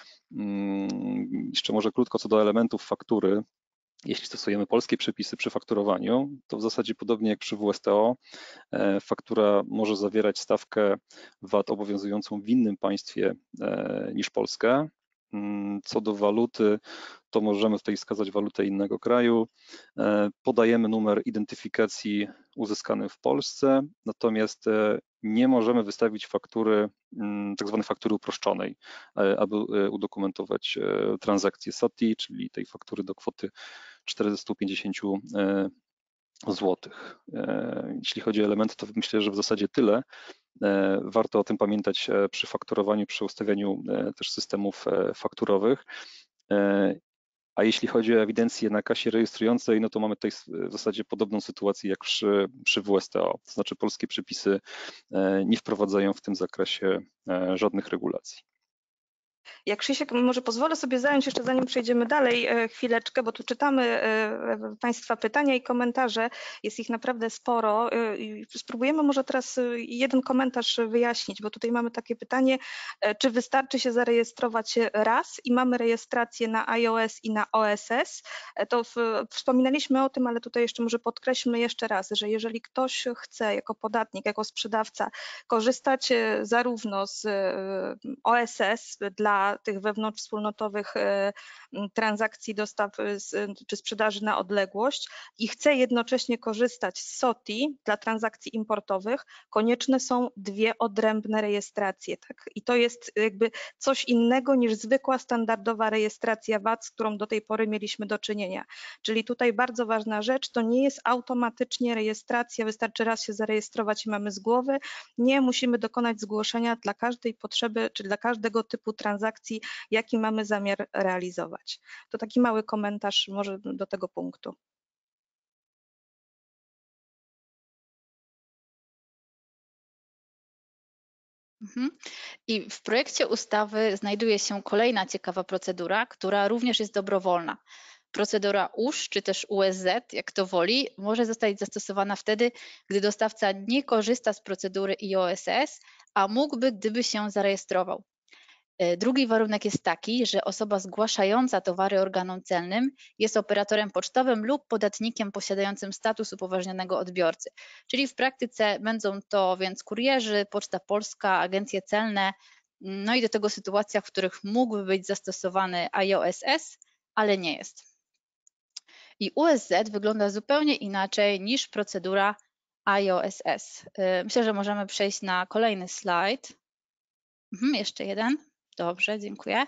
Jeszcze może krótko co do elementów faktury. Jeśli stosujemy polskie przepisy przy fakturowaniu, to w zasadzie podobnie jak przy WSTO, faktura może zawierać stawkę VAT obowiązującą w innym państwie niż Polska. Co do waluty, to możemy tutaj wskazać walutę innego kraju. Podajemy numer identyfikacji uzyskany w Polsce, natomiast nie możemy wystawić faktury, tak zwanej faktury uproszczonej, aby udokumentować transakcję SOTI, czyli tej faktury do kwoty 450 zł. Jeśli chodzi o elementy, to myślę, że w zasadzie tyle. Warto o tym pamiętać przy fakturowaniu, przy ustawianiu też systemów fakturowych. A jeśli chodzi o ewidencję na kasie rejestrującej, no to mamy tutaj w zasadzie podobną sytuację jak przy WSTO. To znaczy polskie przepisy nie wprowadzają w tym zakresie żadnych regulacji. Jak Krzysiek, może pozwolę sobie zająć jeszcze, zanim przejdziemy dalej, chwileczkę, bo tu czytamy Państwa pytania i komentarze, jest ich naprawdę sporo. Spróbujemy może teraz jeden komentarz wyjaśnić, bo tutaj mamy takie pytanie, czy wystarczy się zarejestrować raz i mamy rejestrację na iOS i na OSS? To wspominaliśmy o tym, ale tutaj jeszcze może podkreślmy jeszcze raz, że jeżeli ktoś chce jako podatnik, jako sprzedawca korzystać zarówno z OSS dla tych wewnątrzwspólnotowych transakcji dostaw czy sprzedaży na odległość i chce jednocześnie korzystać z SOTI dla transakcji importowych, konieczne są dwie odrębne rejestracje. Tak? I to jest jakby coś innego niż zwykła standardowa rejestracja VAT, z którą do tej pory mieliśmy do czynienia. Czyli tutaj bardzo ważna rzecz, to nie jest automatycznie rejestracja, wystarczy raz się zarejestrować i mamy z głowy. Nie, musimy dokonać zgłoszenia dla każdej potrzeby, czy dla każdego typu transakcji, jaki mamy zamiar realizować. To taki mały komentarz może do tego punktu. I w projekcie ustawy znajduje się kolejna ciekawa procedura, która również jest dobrowolna. Procedura USZ, czy też USZ, jak to woli, może zostać zastosowana wtedy, gdy dostawca nie korzysta z procedury IOSS, a mógłby, gdyby się zarejestrował. Drugi warunek jest taki, że osoba zgłaszająca towary organom celnym jest operatorem pocztowym lub podatnikiem posiadającym status upoważnionego odbiorcy. Czyli w praktyce będą to więc kurierzy, Poczta Polska, agencje celne, no i do tego sytuacja, w których mógłby być zastosowany IOSS, ale nie jest. I USZ wygląda zupełnie inaczej niż procedura IOSS. Myślę, że możemy przejść na kolejny slajd. Jeszcze jeden. Dobrze, dziękuję.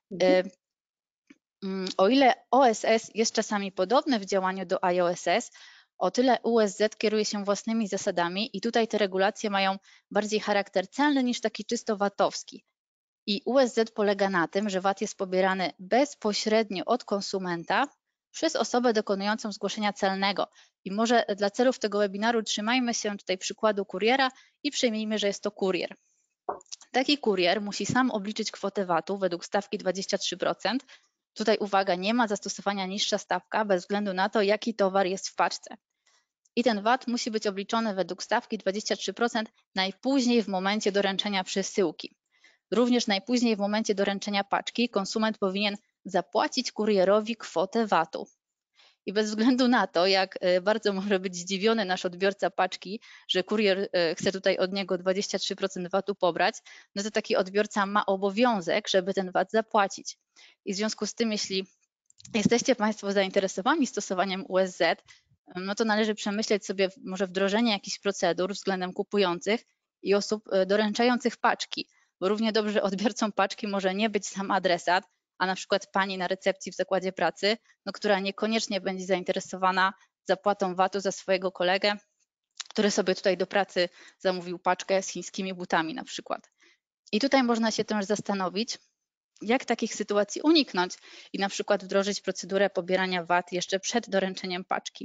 O ile OSS jest czasami podobny w działaniu do IOSS, o tyle USZ kieruje się własnymi zasadami i tutaj te regulacje mają bardziej charakter celny niż taki czysto VAT-owski. I USZ polega na tym, że VAT jest pobierany bezpośrednio od konsumenta przez osobę dokonującą zgłoszenia celnego. I może dla celów tego webinaru trzymajmy się tutaj przykładu kuriera i przyjmijmy, że jest to kurier. Taki kurier musi sam obliczyć kwotę VAT-u według stawki 23%. Tutaj uwaga, nie ma zastosowania niższa stawka bez względu na to, jaki towar jest w paczce. I ten VAT musi być obliczony według stawki 23% najpóźniej w momencie doręczenia przesyłki. Również najpóźniej w momencie doręczenia paczki konsument powinien zapłacić kurierowi kwotę VAT-u. I bez względu na to, jak bardzo może być zdziwiony nasz odbiorca paczki, że kurier chce tutaj od niego 23% VAT-u pobrać, no to taki odbiorca ma obowiązek, żeby ten VAT zapłacić. I w związku z tym, jeśli jesteście Państwo zainteresowani stosowaniem USZ, no to należy przemyśleć sobie może wdrożenie jakichś procedur względem kupujących i osób doręczających paczki, bo równie dobrze odbiorcą paczki może nie być sam adresat, a na przykład pani na recepcji w zakładzie pracy, no, która niekoniecznie będzie zainteresowana zapłatą VAT-u za swojego kolegę, który sobie tutaj do pracy zamówił paczkę z chińskimi butami na przykład. I tutaj można się też zastanowić, jak takich sytuacji uniknąć i na przykład wdrożyć procedurę pobierania VAT jeszcze przed doręczeniem paczki.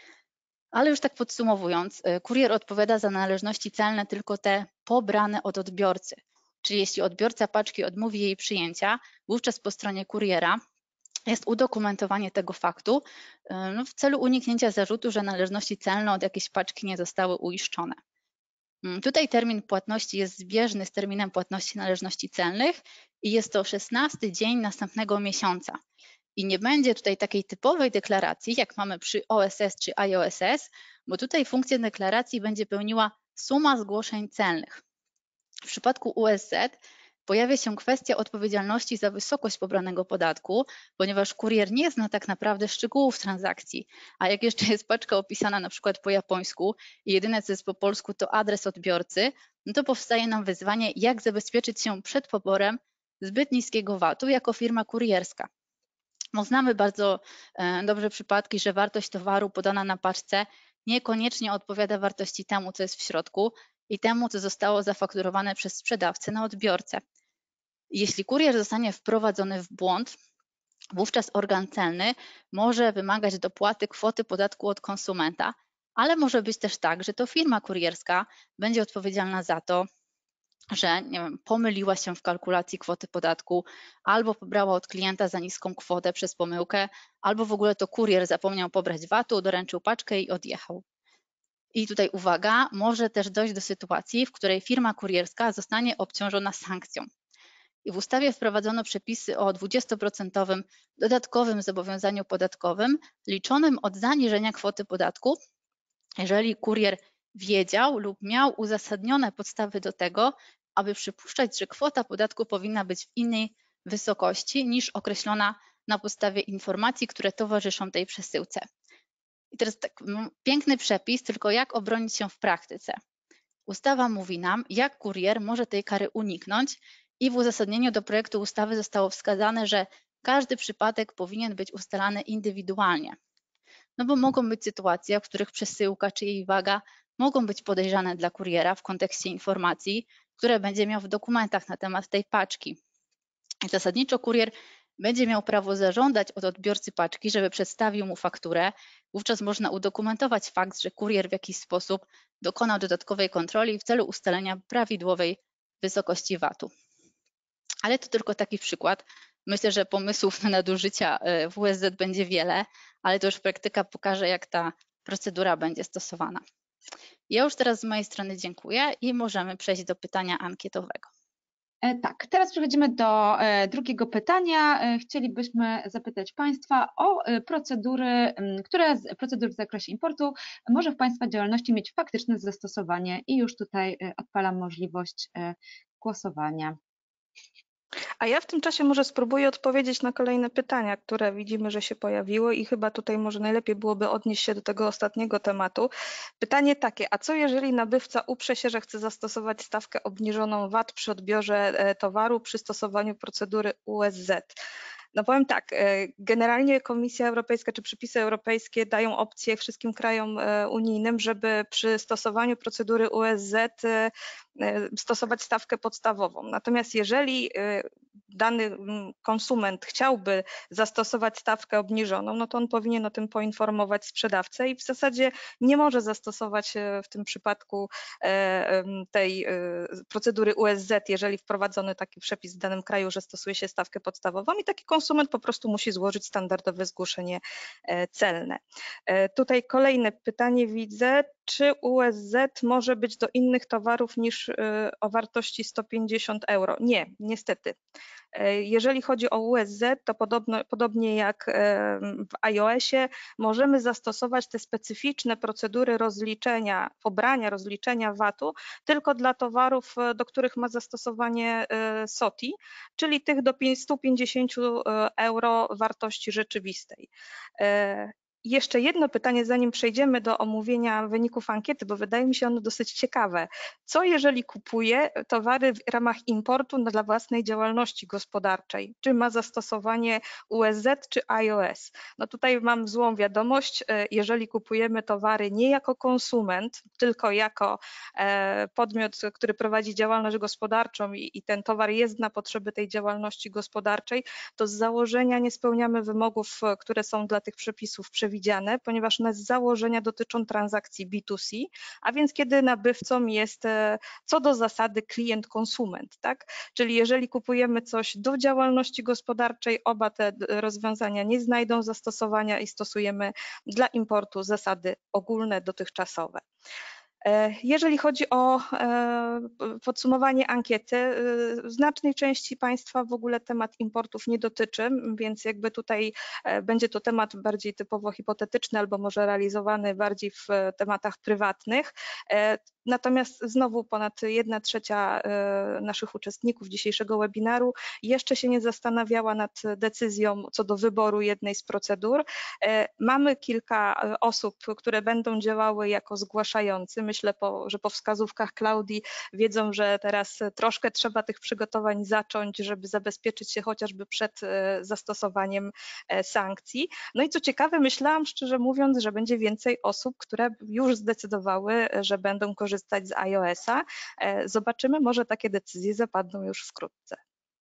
Ale już tak podsumowując, kurier odpowiada za należności celne tylko te pobrane od odbiorcy. Czyli jeśli odbiorca paczki odmówi jej przyjęcia, wówczas po stronie kuriera jest udokumentowanie tego faktu w celu uniknięcia zarzutu, że należności celne od jakiejś paczki nie zostały uiszczone. Tutaj termin płatności jest zbieżny z terminem płatności należności celnych i jest to 16 dzień następnego miesiąca. I nie będzie tutaj takiej typowej deklaracji, jak mamy przy OSS czy IOSS, bo tutaj funkcję deklaracji będzie pełniła suma zgłoszeń celnych. W przypadku USZ pojawia się kwestia odpowiedzialności za wysokość pobranego podatku, ponieważ kurier nie zna tak naprawdę szczegółów transakcji, a jak jeszcze jest paczka opisana na przykład po japońsku i jedyne co jest po polsku to adres odbiorcy, no to powstaje nam wyzwanie, jak zabezpieczyć się przed poborem zbyt niskiego VAT-u jako firma kurierska. No, znamy bardzo dobrze przypadki, że wartość towaru podana na paczce niekoniecznie odpowiada wartości temu, co jest w środku i temu, co zostało zafakturowane przez sprzedawcę na odbiorcę. Jeśli kurier zostanie wprowadzony w błąd, wówczas organ celny może wymagać dopłaty kwoty podatku od konsumenta, ale może być też tak, że to firma kurierska będzie odpowiedzialna za to, że nie wiem, pomyliła się w kalkulacji kwoty podatku, albo pobrała od klienta za niską kwotę przez pomyłkę, albo w ogóle to kurier zapomniał pobrać VAT-u, doręczył paczkę i odjechał. I tutaj uwaga, może też dojść do sytuacji, w której firma kurierska zostanie obciążona sankcją. I w ustawie wprowadzono przepisy o 20% dodatkowym zobowiązaniu podatkowym liczonym od zaniżenia kwoty podatku, jeżeli kurier wiedział lub miał uzasadnione podstawy do tego, aby przypuszczać, że kwota podatku powinna być w innej wysokości niż określona na podstawie informacji, które towarzyszą tej przesyłce. I teraz tak, piękny przepis, tylko jak obronić się w praktyce? Ustawa mówi nam, jak kurier może tej kary uniknąć i w uzasadnieniu do projektu ustawy zostało wskazane, że każdy przypadek powinien być ustalany indywidualnie. No bo mogą być sytuacje, w których przesyłka czy jej waga mogą być podejrzane dla kuriera w kontekście informacji, które będzie miał w dokumentach na temat tej paczki. Zasadniczo kurier będzie miał prawo zażądać od odbiorcy paczki, żeby przedstawił mu fakturę. Wówczas można udokumentować fakt, że kurier w jakiś sposób dokonał dodatkowej kontroli w celu ustalenia prawidłowej wysokości VAT-u. Ale to tylko taki przykład. Myślę, że pomysłów na nadużycia w USZ będzie wiele, ale to już praktyka pokaże, jak ta procedura będzie stosowana. Ja już teraz z mojej strony dziękuję i możemy przejść do pytania ankietowego. Tak, teraz przechodzimy do drugiego pytania. Chcielibyśmy zapytać Państwa o procedury, które z procedur w zakresie importu może w Państwa działalności mieć faktyczne zastosowanie i już tutaj odpalam możliwość głosowania. A ja w tym czasie może spróbuję odpowiedzieć na kolejne pytania, które widzimy, że się pojawiły i chyba tutaj może najlepiej byłoby odnieść się do tego ostatniego tematu. Pytanie takie, a co jeżeli nabywca uprze się, że chce zastosować stawkę obniżoną VAT przy odbiorze towaru przy stosowaniu procedury USZ? No powiem tak, generalnie Komisja Europejska czy przepisy europejskie dają opcję wszystkim krajom unijnym, żeby przy stosowaniu procedury USZ stosować stawkę podstawową. Natomiast jeżeli dany konsument chciałby zastosować stawkę obniżoną, no to on powinien o tym poinformować sprzedawcę i w zasadzie nie może zastosować w tym przypadku tej procedury USZ, jeżeli wprowadzono taki przepis w danym kraju, że stosuje się stawkę podstawową i taki konsument po prostu musi złożyć standardowe zgłoszenie celne. Tutaj kolejne pytanie widzę. Czy USZ może być do innych towarów niż o wartości 150 euro? Nie, niestety. Jeżeli chodzi o USZ, to podobnie jak w iOS-ie możemy zastosować te specyficzne procedury rozliczenia, pobrania rozliczenia VAT-u tylko dla towarów, do których ma zastosowanie SOTI, czyli tych do 150 euro wartości rzeczywistej. Jeszcze jedno pytanie, zanim przejdziemy do omówienia wyników ankiety, bo wydaje mi się ono dosyć ciekawe. Co jeżeli kupuję towary w ramach importu dla własnej działalności gospodarczej? Czy ma zastosowanie USZ czy iOS? No tutaj mam złą wiadomość. Jeżeli kupujemy towary nie jako konsument, tylko jako podmiot, który prowadzi działalność gospodarczą i ten towar jest na potrzeby tej działalności gospodarczej, to z założenia nie spełniamy wymogów, które są dla tych przepisów przewidziane, ponieważ one z założenia dotyczą transakcji B2C, a więc kiedy nabywcą jest co do zasady klient-konsument, tak? Czyli jeżeli kupujemy coś do działalności gospodarczej, oba te rozwiązania nie znajdą zastosowania i stosujemy dla importu zasady ogólne, dotychczasowe. Jeżeli chodzi o podsumowanie ankiety, w znacznej części Państwa w ogóle temat importów nie dotyczy, więc jakby tutaj będzie to temat bardziej typowo hipotetyczny albo może realizowany bardziej w tematach prywatnych. Natomiast znowu ponad 1/3 naszych uczestników dzisiejszego webinaru jeszcze się nie zastanawiała nad decyzją co do wyboru jednej z procedur. Mamy kilka osób, które będą działały jako zgłaszający. Myślę, że po wskazówkach Klaudii wiedzą, że teraz troszkę trzeba tych przygotowań zacząć, żeby zabezpieczyć się chociażby przed zastosowaniem sankcji. No i co ciekawe, myślałam szczerze mówiąc, że będzie więcej osób, które już zdecydowały, że będą korzystać z iOS-a. Zobaczymy, może takie decyzje zapadną już wkrótce.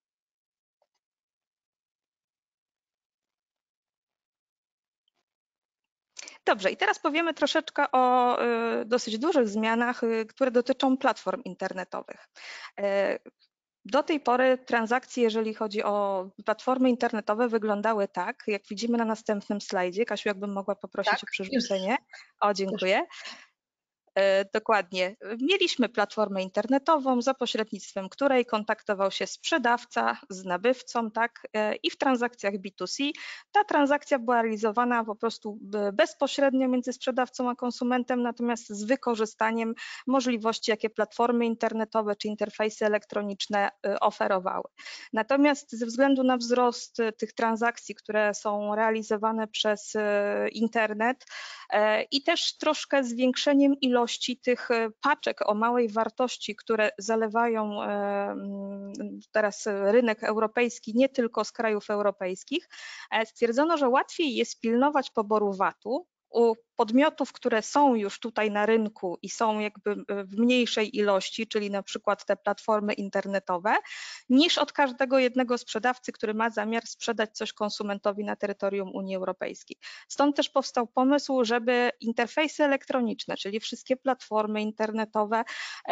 Dobrze, i teraz powiemy troszeczkę o dosyć dużych zmianach, które dotyczą platform internetowych. Do tej pory transakcje, jeżeli chodzi o platformy internetowe, wyglądały tak, jak widzimy na następnym slajdzie. Kasiu, jakbym mogła poprosić o przerzucenie. O, dziękuję. Dokładnie. Mieliśmy platformę internetową, za pośrednictwem której kontaktował się sprzedawca z nabywcą, tak? I w transakcjach B2C ta transakcja była realizowana po prostu bezpośrednio między sprzedawcą a konsumentem, natomiast z wykorzystaniem możliwości, jakie platformy internetowe czy interfejsy elektroniczne oferowały. Natomiast ze względu na wzrost tych transakcji, które są realizowane przez internet i też troszkę zwiększeniem ilości tych paczek o małej wartości, które zalewają teraz rynek europejski, nie tylko z krajów europejskich, stwierdzono, że łatwiej jest pilnować poboru VAT-u u podmiotów, które są już tutaj na rynku i są jakby w mniejszej ilości, czyli na przykład te platformy internetowe, niż od każdego jednego sprzedawcy, który ma zamiar sprzedać coś konsumentowi na terytorium Unii Europejskiej. Stąd też powstał pomysł, żeby interfejsy elektroniczne, czyli wszystkie platformy internetowe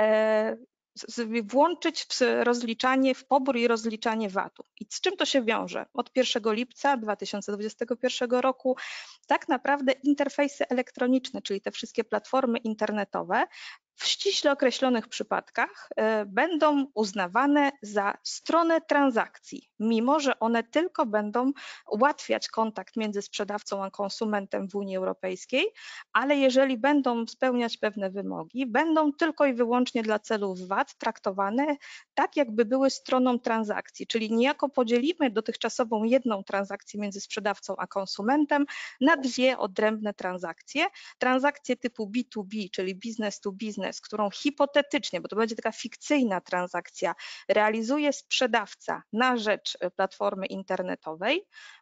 włączyć w rozliczanie, w pobór i rozliczanie VAT-u. I z czym to się wiąże? Od 1 lipca 2021 roku tak naprawdę interfejsy elektroniczne, czyli te wszystkie platformy internetowe w ściśle określonych przypadkach będą uznawane za stronę transakcji, mimo że one tylko będą ułatwiać kontakt między sprzedawcą a konsumentem w Unii Europejskiej, ale jeżeli będą spełniać pewne wymogi, będą tylko i wyłącznie dla celów VAT traktowane tak, jakby były stroną transakcji, czyli niejako podzielimy dotychczasową jedną transakcję między sprzedawcą a konsumentem na dwie odrębne transakcje. Transakcje typu B2B, czyli business to business, którą hipotetycznie, bo to będzie taka fikcyjna transakcja, realizuje sprzedawca na rzecz platformy internetowej,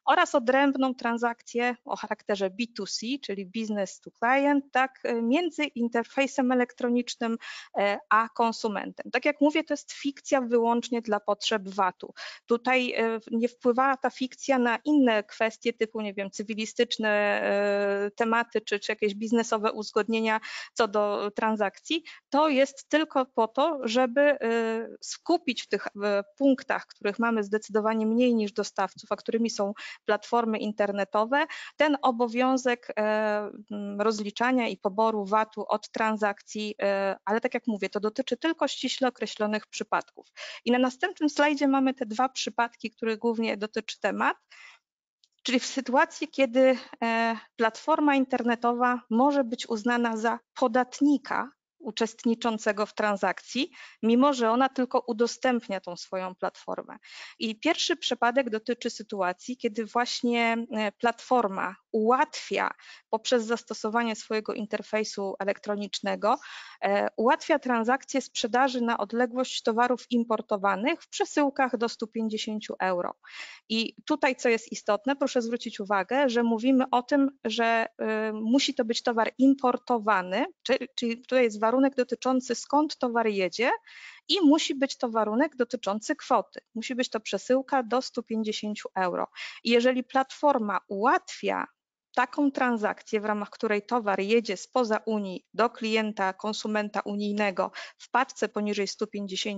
oraz odrębną transakcję o charakterze B2C, czyli business to client, tak, między interfejsem elektronicznym a konsumentem. Tak jak mówię, to jest fikcja wyłącznie dla potrzeb VAT-u. Tutaj nie wpływała ta fikcja na inne kwestie typu, nie wiem, cywilistyczne tematy czy jakieś biznesowe uzgodnienia co do transakcji. To jest tylko po to, żeby skupić w tych punktach, których mamy zdecydowanie mniej niż dostawców, a którymi są platformy internetowe, ten obowiązek rozliczania i poboru VAT-u od transakcji, ale tak jak mówię, to dotyczy tylko ściśle określonych przypadków. I na następnym slajdzie mamy te dwa przypadki, których głównie dotyczy temat, czyli w sytuacji, kiedy platforma internetowa może być uznana za podatnika uczestniczącego w transakcji, mimo że ona tylko udostępnia tą swoją platformę. I pierwszy przypadek dotyczy sytuacji, kiedy właśnie platforma ułatwia poprzez zastosowanie swojego interfejsu elektronicznego, ułatwia transakcję sprzedaży na odległość towarów importowanych w przesyłkach do 150 €. I tutaj, co jest istotne, proszę zwrócić uwagę, że mówimy o tym, że musi to być towar importowany, czyli tutaj jest warunek dotyczący skąd towar jedzie i musi być to warunek dotyczący kwoty. Musi być to przesyłka do 150 €. I jeżeli platforma ułatwia taką transakcję, w ramach której towar jedzie spoza Unii do klienta, konsumenta unijnego w paczce poniżej 150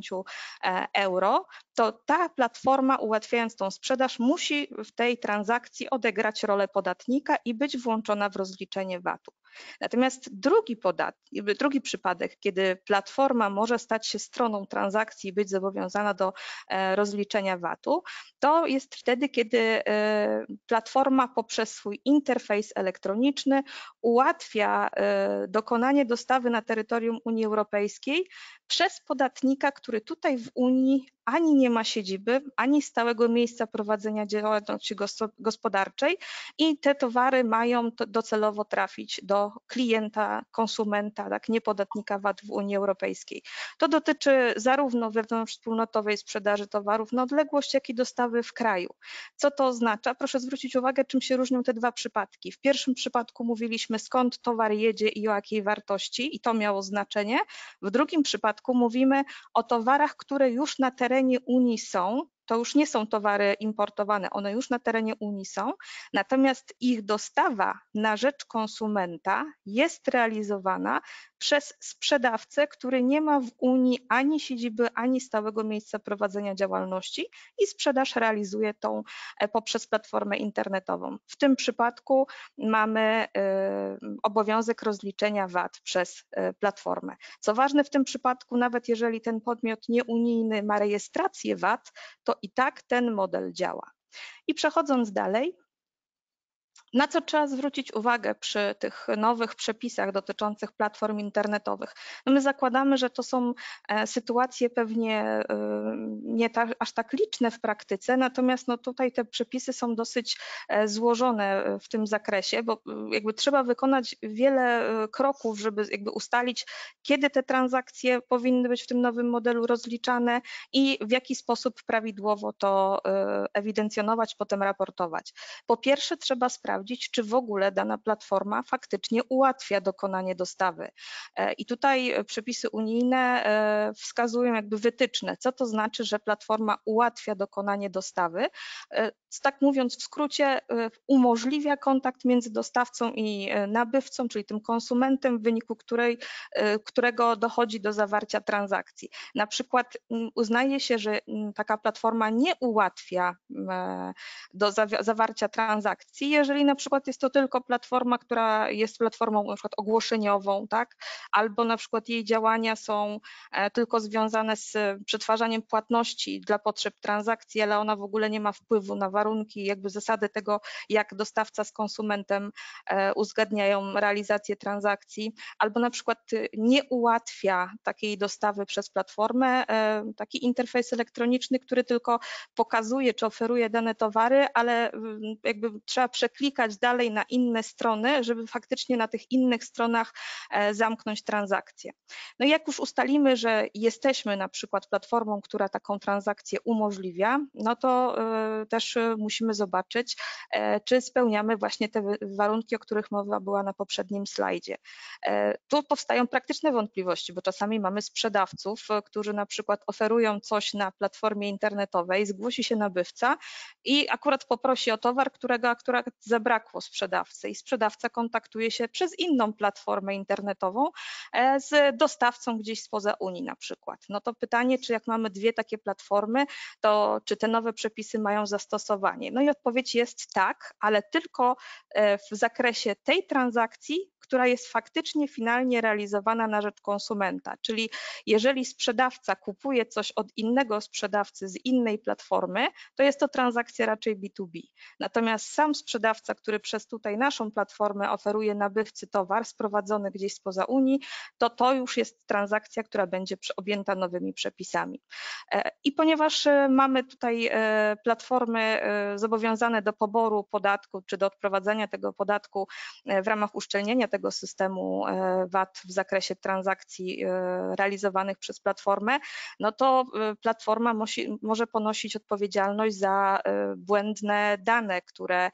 €, to ta platforma, ułatwiając tą sprzedaż, musi w tej transakcji odegrać rolę podatnika i być włączona w rozliczenie VAT-u. Natomiast drugi przypadek, kiedy platforma może stać się stroną transakcji i być zobowiązana do rozliczenia VAT-u, to jest wtedy, kiedy platforma poprzez swój interfejs elektroniczny ułatwia dokonanie dostawy na terytorium Unii Europejskiej przez podatnika, który tutaj w Unii ani nie ma siedziby, ani stałego miejsca prowadzenia działalności gospodarczej i te towary mają docelowo trafić do klienta, konsumenta, tak, nie podatnika VAT w Unii Europejskiej. To dotyczy zarówno wewnątrzwspólnotowej sprzedaży towarów na odległość, jak i dostawy w kraju. Co to oznacza? Proszę zwrócić uwagę, czym się różnią te dwa przypadki. W pierwszym przypadku mówiliśmy, skąd towar jedzie i o jakiej wartości, i to miało znaczenie. W drugim przypadku mówimy o towarach, które już na terenie Unii są. To już nie są towary importowane, one już na terenie Unii są, natomiast ich dostawa na rzecz konsumenta jest realizowana przez sprzedawcę, który nie ma w Unii ani siedziby, ani stałego miejsca prowadzenia działalności i sprzedaż realizuje tą poprzez platformę internetową. W tym przypadku mamy obowiązek rozliczenia VAT przez platformę. Co ważne, w tym przypadku, nawet jeżeli ten podmiot nieunijny ma rejestrację VAT, to i tak ten model działa. I przechodząc dalej, na co trzeba zwrócić uwagę przy tych nowych przepisach dotyczących platform internetowych? No my zakładamy, że to są sytuacje pewnie nie aż tak liczne w praktyce, natomiast no tutaj te przepisy są dosyć złożone w tym zakresie, bo jakby trzeba wykonać wiele kroków, żeby jakby ustalić, kiedy te transakcje powinny być w tym nowym modelu rozliczane i w jaki sposób prawidłowo to ewidencjonować, potem raportować. Po pierwsze, trzeba sprawdzić, czy w ogóle dana platforma faktycznie ułatwia dokonanie dostawy. I tutaj przepisy unijne wskazują jakby wytyczne, co to znaczy, że platforma ułatwia dokonanie dostawy. Tak mówiąc w skrócie, umożliwia kontakt między dostawcą i nabywcą, czyli tym konsumentem, w wyniku którego dochodzi do zawarcia transakcji. Na przykład uznaje się, że taka platforma nie ułatwia do zawarcia transakcji, jeżeli na przykład jest to tylko platforma, która jest platformą na przykład ogłoszeniową, tak? Albo na przykład jej działania są tylko związane z przetwarzaniem płatności dla potrzeb transakcji, ale ona w ogóle nie ma wpływu na warunki, jakby zasady tego, jak dostawca z konsumentem uzgadniają realizację transakcji, albo na przykład nie ułatwia takiej dostawy przez platformę, taki interfejs elektroniczny, który tylko pokazuje, czy oferuje dane towary, ale jakby trzeba przeklikać klikać dalej na inne strony, żeby faktycznie na tych innych stronach zamknąć transakcję. No i jak już ustalimy, że jesteśmy na przykład platformą, która taką transakcję umożliwia, no to też musimy zobaczyć, czy spełniamy właśnie te warunki, o których mowa była na poprzednim slajdzie. Tu powstają praktyczne wątpliwości, bo czasami mamy sprzedawców, którzy na przykład oferują coś na platformie internetowej, zgłosi się nabywca i akurat poprosi o towar, którego akurat zabrakło sprzedawcy i sprzedawca kontaktuje się przez inną platformę internetową z dostawcą gdzieś spoza Unii na przykład. No to pytanie, czy jak mamy dwie takie platformy, to czy te nowe przepisy mają zastosowanie? No i odpowiedź jest tak, ale tylko w zakresie tej transakcji, która jest faktycznie finalnie realizowana na rzecz konsumenta. Czyli jeżeli sprzedawca kupuje coś od innego sprzedawcy z innej platformy, to jest to transakcja raczej B2B. Natomiast sam sprzedawca, który przez tutaj naszą platformę oferuje nabywcy towar sprowadzony gdzieś spoza Unii, to już jest transakcja, która będzie objęta nowymi przepisami. I ponieważ mamy tutaj platformy zobowiązane do poboru podatku czy do odprowadzania tego podatku w ramach uszczelnienia tego systemu VAT w zakresie transakcji realizowanych przez platformę, no to platforma może ponosić odpowiedzialność za błędne dane, które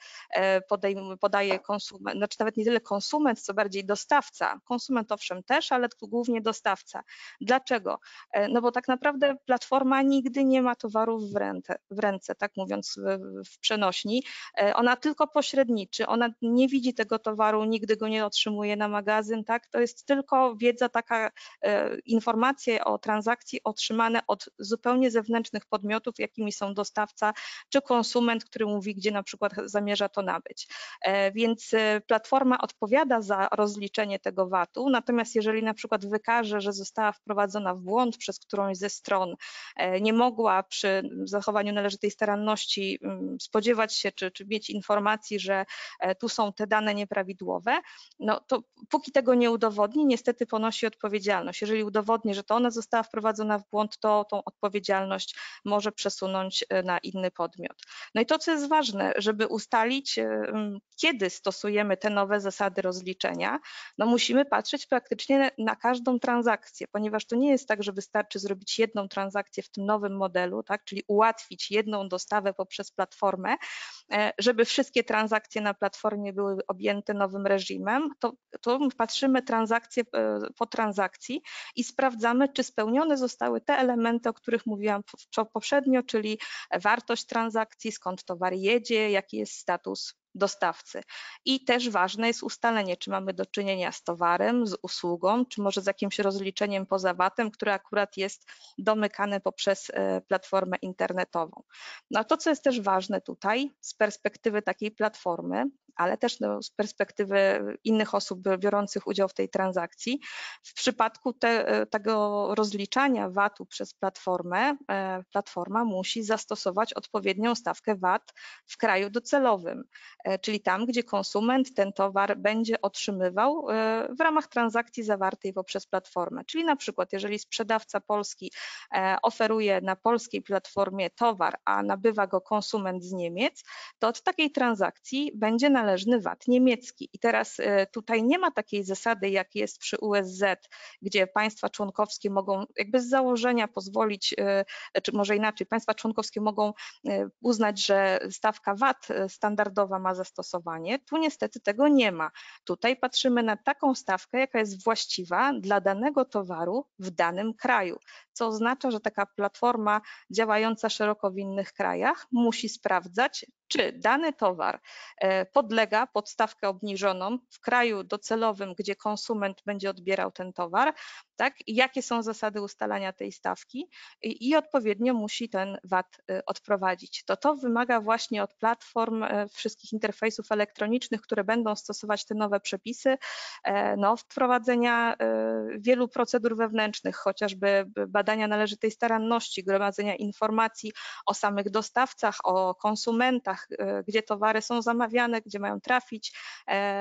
podaje konsument, znaczy nawet nie tyle konsument, co bardziej dostawca. Konsument owszem też, ale głównie dostawca. Dlaczego? No bo tak naprawdę platforma nigdy nie ma towarów w ręce, tak mówiąc w przenośni. Ona tylko pośredniczy, ona nie widzi tego towaru, nigdy go nie otrzymuje na magazyn, tak? To jest tylko wiedza, taka informacje o transakcji otrzymane od zupełnie zewnętrznych podmiotów, jakimi są dostawca czy konsument, który mówi, gdzie na przykład zamierza to nabyć. Więc platforma odpowiada za rozliczenie tego VAT-u, natomiast jeżeli na przykład wykaże, że została wprowadzona w błąd przez którąś ze stron, nie mogła przy zachowaniu należytej staranności spodziewać się czy mieć informacji, że tu są te dane nieprawidłowe, no to póki tego nie udowodni, niestety ponosi odpowiedzialność. Jeżeli udowodni, że to ona została wprowadzona w błąd, to tą odpowiedzialność może przesunąć na inny podmiot. No i to, co jest ważne, żeby ustalić, kiedy stosujemy te nowe zasady rozliczenia, no musimy patrzeć praktycznie na każdą transakcję, ponieważ to nie jest tak, że wystarczy zrobić jedną transakcję w tym nowym modelu, tak, czyli ułatwić jedną dostawę poprzez platformę, żeby wszystkie transakcje na platformie były objęte nowym reżimem, to patrzymy transakcję po transakcji i sprawdzamy, czy spełnione zostały te elementy, o których mówiłam poprzednio, czyli wartość transakcji, skąd towar jedzie, jaki jest status dostawcy. I też ważne jest ustalenie, czy mamy do czynienia z towarem, z usługą, czy może z jakimś rozliczeniem poza VAT-em, które akurat jest domykane poprzez platformę internetową. No to, co jest też ważne tutaj z perspektywy takiej platformy, ale też z perspektywy innych osób biorących udział w tej transakcji, w przypadku tego rozliczania VAT-u przez platformę, platforma musi zastosować odpowiednią stawkę VAT w kraju docelowym, czyli tam, gdzie konsument ten towar będzie otrzymywał w ramach transakcji zawartej poprzez platformę. Czyli na przykład, jeżeli sprzedawca polski oferuje na polskiej platformie towar, a nabywa go konsument z Niemiec, to od takiej transakcji będzie należny VAT niemiecki. I teraz tutaj nie ma takiej zasady, jak jest przy USZ, gdzie państwa członkowskie mogą jakby z założenia pozwolić, czy może inaczej, państwa członkowskie mogą uznać, że stawka VAT standardowa ma zastosowanie. Tu niestety tego nie ma. Tutaj patrzymy na taką stawkę, jaka jest właściwa dla danego towaru w danym kraju, co oznacza, że taka platforma działająca szeroko w innych krajach musi sprawdzać, czy dany towar podlega pod stawkę obniżoną w kraju docelowym, gdzie konsument będzie odbierał ten towar, tak? I jakie są zasady ustalania tej stawki i odpowiednio musi ten VAT odprowadzić. To wymaga właśnie od platform wszystkich interfejsów elektronicznych, które będą stosować te nowe przepisy, no, wprowadzenia wielu procedur wewnętrznych, chociażby badania należytej staranności, gromadzenia informacji o samych dostawcach, o konsumentach, gdzie towary są zamawiane, gdzie mają trafić,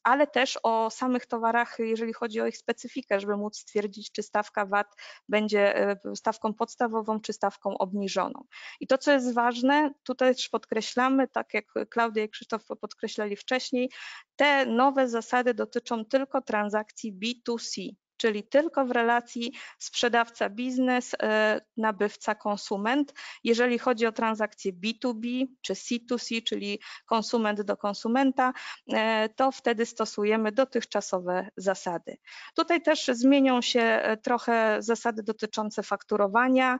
ale też o samych towarach, jeżeli chodzi o ich specyfikę, żeby móc stwierdzić, czy stawka VAT będzie stawką podstawową, czy stawką obniżoną. I to, co jest ważne, tutaj też podkreślamy, tak jak Klaudia i Krzysztof podkreślali wcześniej, te nowe zasady dotyczą tylko transakcji B2C, czyli tylko w relacji sprzedawca biznes, nabywca konsument. Jeżeli chodzi o transakcje B2B czy C2C, czyli konsument do konsumenta, to wtedy stosujemy dotychczasowe zasady. Tutaj też zmienią się trochę zasady dotyczące fakturowania.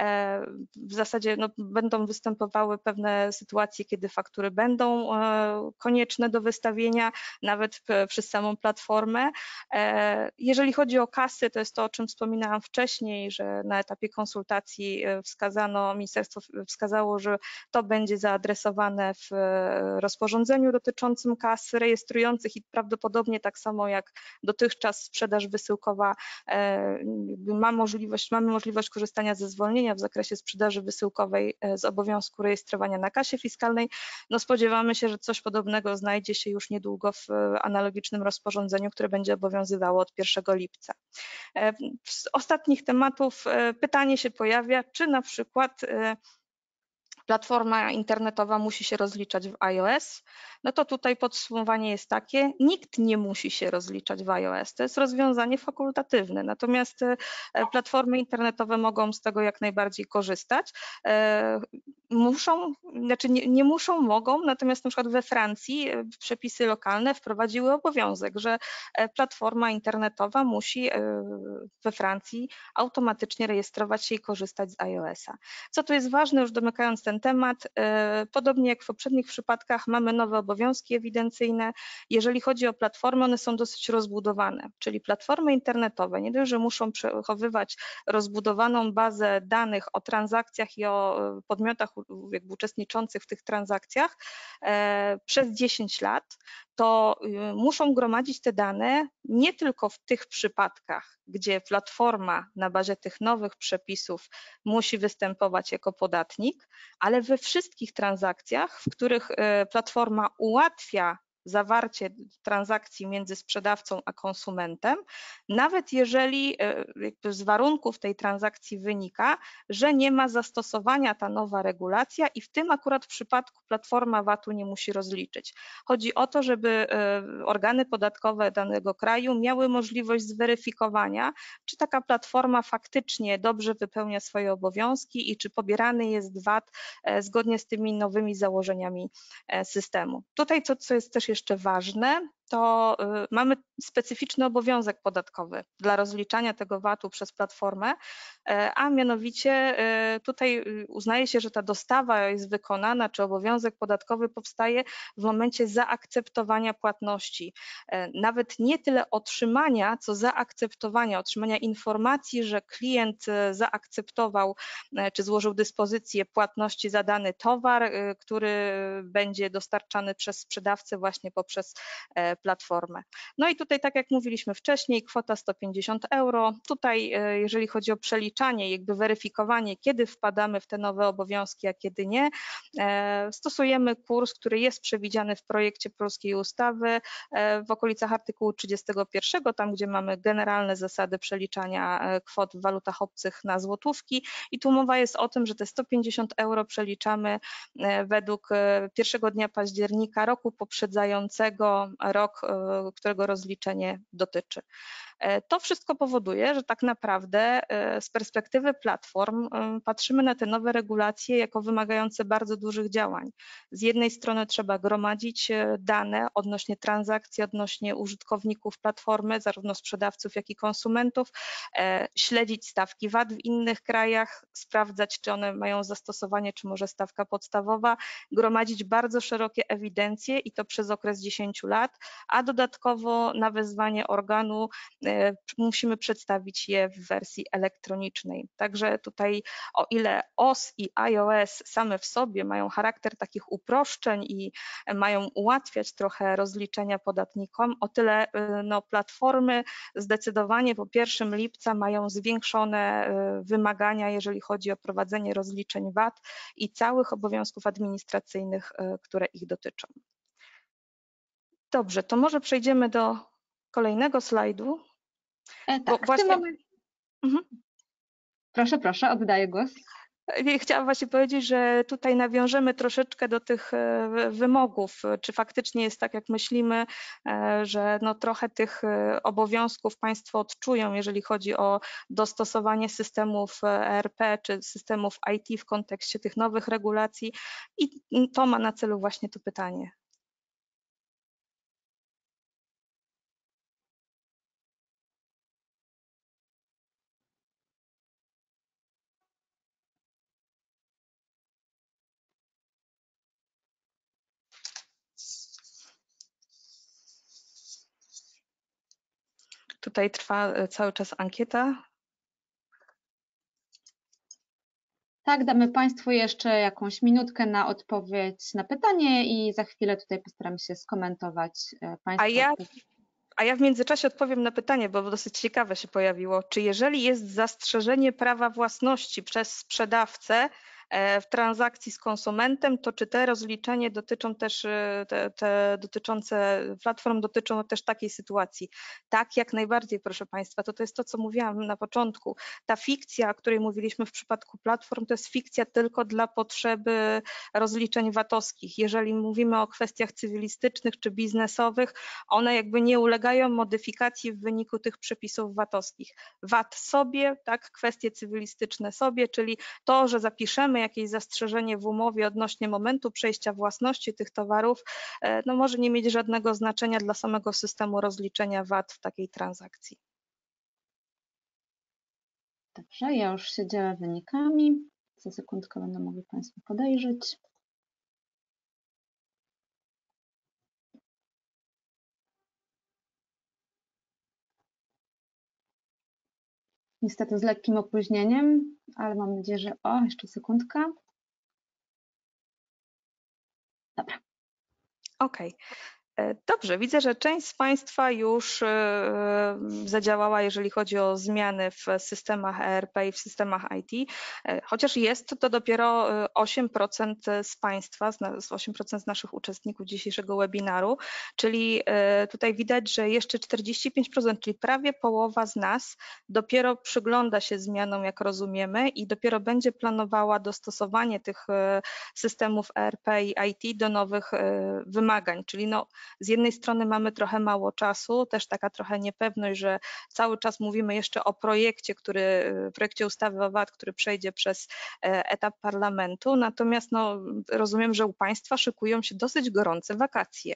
W zasadzie będą występowały pewne sytuacje, kiedy faktury będą konieczne do wystawienia, nawet przez samą platformę. Jeżeli chodzi o kasy, to jest to, o czym wspominałam wcześniej, że na etapie konsultacji ministerstwo wskazało, że to będzie zaadresowane w rozporządzeniu dotyczącym kas rejestrujących i prawdopodobnie tak samo jak dotychczas sprzedaż wysyłkowa mamy możliwość korzystania ze zwolnienia w zakresie sprzedaży wysyłkowej z obowiązku rejestrowania na kasie fiskalnej. Spodziewamy się, że coś podobnego znajdzie się już niedługo w analogicznym rozporządzeniu, które będzie obowiązywało od 1 lipca. Z ostatnich tematów pytanie się pojawia, czy na przykład platforma internetowa musi się rozliczać w iOS. No to tutaj podsumowanie jest takie, nikt nie musi się rozliczać w iOS, to jest rozwiązanie fakultatywne, natomiast platformy internetowe mogą z tego jak najbardziej korzystać. Muszą, znaczy nie muszą, mogą, natomiast na przykład we Francji przepisy lokalne wprowadziły obowiązek, że platforma internetowa musi we Francji automatycznie rejestrować się i korzystać z iOS-a. Co tu jest ważne, już domykając ten temat, podobnie jak w poprzednich przypadkach mamy nowe obowiązki ewidencyjne. Jeżeli chodzi o platformy, one są dosyć rozbudowane, czyli platformy internetowe nie dość, że muszą przechowywać rozbudowaną bazę danych o transakcjach i o podmiotach jakby uczestniczących w tych transakcjach przez 10 lat, to muszą gromadzić te dane nie tylko w tych przypadkach, gdzie platforma na bazie tych nowych przepisów musi występować jako podatnik, ale we wszystkich transakcjach, w których platforma ułatwia zawarcie transakcji między sprzedawcą a konsumentem, nawet jeżeli jakby z warunków tej transakcji wynika, że nie ma zastosowania ta nowa regulacja i w tym akurat przypadku platforma VAT-u nie musi rozliczyć. Chodzi o to, żeby organy podatkowe danego kraju miały możliwość zweryfikowania, czy taka platforma faktycznie dobrze wypełnia swoje obowiązki i czy pobierany jest VAT zgodnie z tymi nowymi założeniami systemu. Tutaj co jest też jeszcze ważne, to mamy specyficzny obowiązek podatkowy dla rozliczania tego VAT-u przez platformę, a mianowicie tutaj uznaje się, że ta dostawa jest wykonana, czy obowiązek podatkowy powstaje w momencie zaakceptowania płatności. Nawet nie tyle otrzymania, co zaakceptowania, otrzymania informacji, że klient zaakceptował, czy złożył dyspozycję płatności za dany towar, który będzie dostarczany przez sprzedawcę właśnie poprzez platformę. No i tutaj, tak jak mówiliśmy wcześniej, kwota 150 €. Tutaj, jeżeli chodzi o przeliczanie, jakby weryfikowanie, kiedy wpadamy w te nowe obowiązki, a kiedy nie, stosujemy kurs, który jest przewidziany w projekcie polskiej ustawy w okolicach artykułu 31, tam gdzie mamy generalne zasady przeliczania kwot w walutach obcych na złotówki i tu mowa jest o tym, że te 150 € przeliczamy według pierwszego dnia października roku poprzedzającego rok, którego rozliczenie dotyczy. To wszystko powoduje, że tak naprawdę z perspektywy platform patrzymy na te nowe regulacje jako wymagające bardzo dużych działań. Z jednej strony trzeba gromadzić dane odnośnie transakcji, odnośnie użytkowników platformy, zarówno sprzedawców, jak i konsumentów, śledzić stawki VAT w innych krajach, sprawdzać, czy one mają zastosowanie, czy może stawka podstawowa, gromadzić bardzo szerokie ewidencje i to przez okres 10 lat, a dodatkowo na wezwanie organu musimy przedstawić je w wersji elektronicznej. Także tutaj o ile OS i iOS same w sobie mają charakter takich uproszczeń i mają ułatwiać trochę rozliczenia podatnikom, o tyle platformy zdecydowanie po 1 lipca mają zwiększone wymagania, jeżeli chodzi o prowadzenie rozliczeń VAT i całych obowiązków administracyjnych, które ich dotyczą. Dobrze, to może przejdziemy do kolejnego slajdu. Tak, właśnie... w tym momencie... Proszę, oddaję głos. Chciałam właśnie powiedzieć, że tutaj nawiążemy troszeczkę do tych wymogów. Czy faktycznie jest tak, jak myślimy, że no trochę tych obowiązków państwo odczują, jeżeli chodzi o dostosowanie systemów ERP czy systemów IT w kontekście tych nowych regulacji, i to ma na celu właśnie to pytanie. Tutaj trwa cały czas ankieta. Tak, damy Państwu jeszcze jakąś minutkę na odpowiedź na pytanie i za chwilę tutaj postaram się skomentować Państwa. A ja w międzyczasie odpowiem na pytanie, bo dosyć ciekawe się pojawiło. Czy jeżeli jest zastrzeżenie prawa własności przez sprzedawcę w transakcji z konsumentem, to czy te rozliczenia dotyczą też, te dotyczące platform dotyczą też takiej sytuacji? Tak, jak najbardziej, proszę Państwa. To jest to, co mówiłam na początku. Ta fikcja, o której mówiliśmy w przypadku platform, to jest fikcja tylko dla potrzeby rozliczeń VAT-owskich. Jeżeli mówimy o kwestiach cywilistycznych czy biznesowych, one jakby nie ulegają modyfikacji w wyniku tych przepisów VAT-owskich. VAT sobie, tak, kwestie cywilistyczne sobie, czyli to, że zapiszemy jakieś zastrzeżenie w umowie odnośnie momentu przejścia własności tych towarów, no może nie mieć żadnego znaczenia dla samego systemu rozliczenia VAT w takiej transakcji. Dobrze, ja już się dzielę wynikami. Za sekundkę będę mogli Państwo podejrzeć. Niestety z lekkim opóźnieniem, ale mam nadzieję, że... O, jeszcze sekundka. Dobra. Okej. Dobrze, widzę, że część z Państwa już zadziałała, jeżeli chodzi o zmiany w systemach ERP i w systemach IT, chociaż jest to dopiero 8% z Państwa, 8% z naszych uczestników dzisiejszego webinaru, czyli tutaj widać, że jeszcze 45%, czyli prawie połowa z nas dopiero przygląda się zmianom, jak rozumiemy, i dopiero będzie planowała dostosowanie tych systemów ERP i IT do nowych wymagań, czyli no, z jednej strony mamy trochę mało czasu, też taka trochę niepewność, że cały czas mówimy jeszcze o projekcie, projekcie ustawy o VAT, który przejdzie przez etap parlamentu, natomiast no, rozumiem, że u Państwa szykują się dosyć gorące wakacje.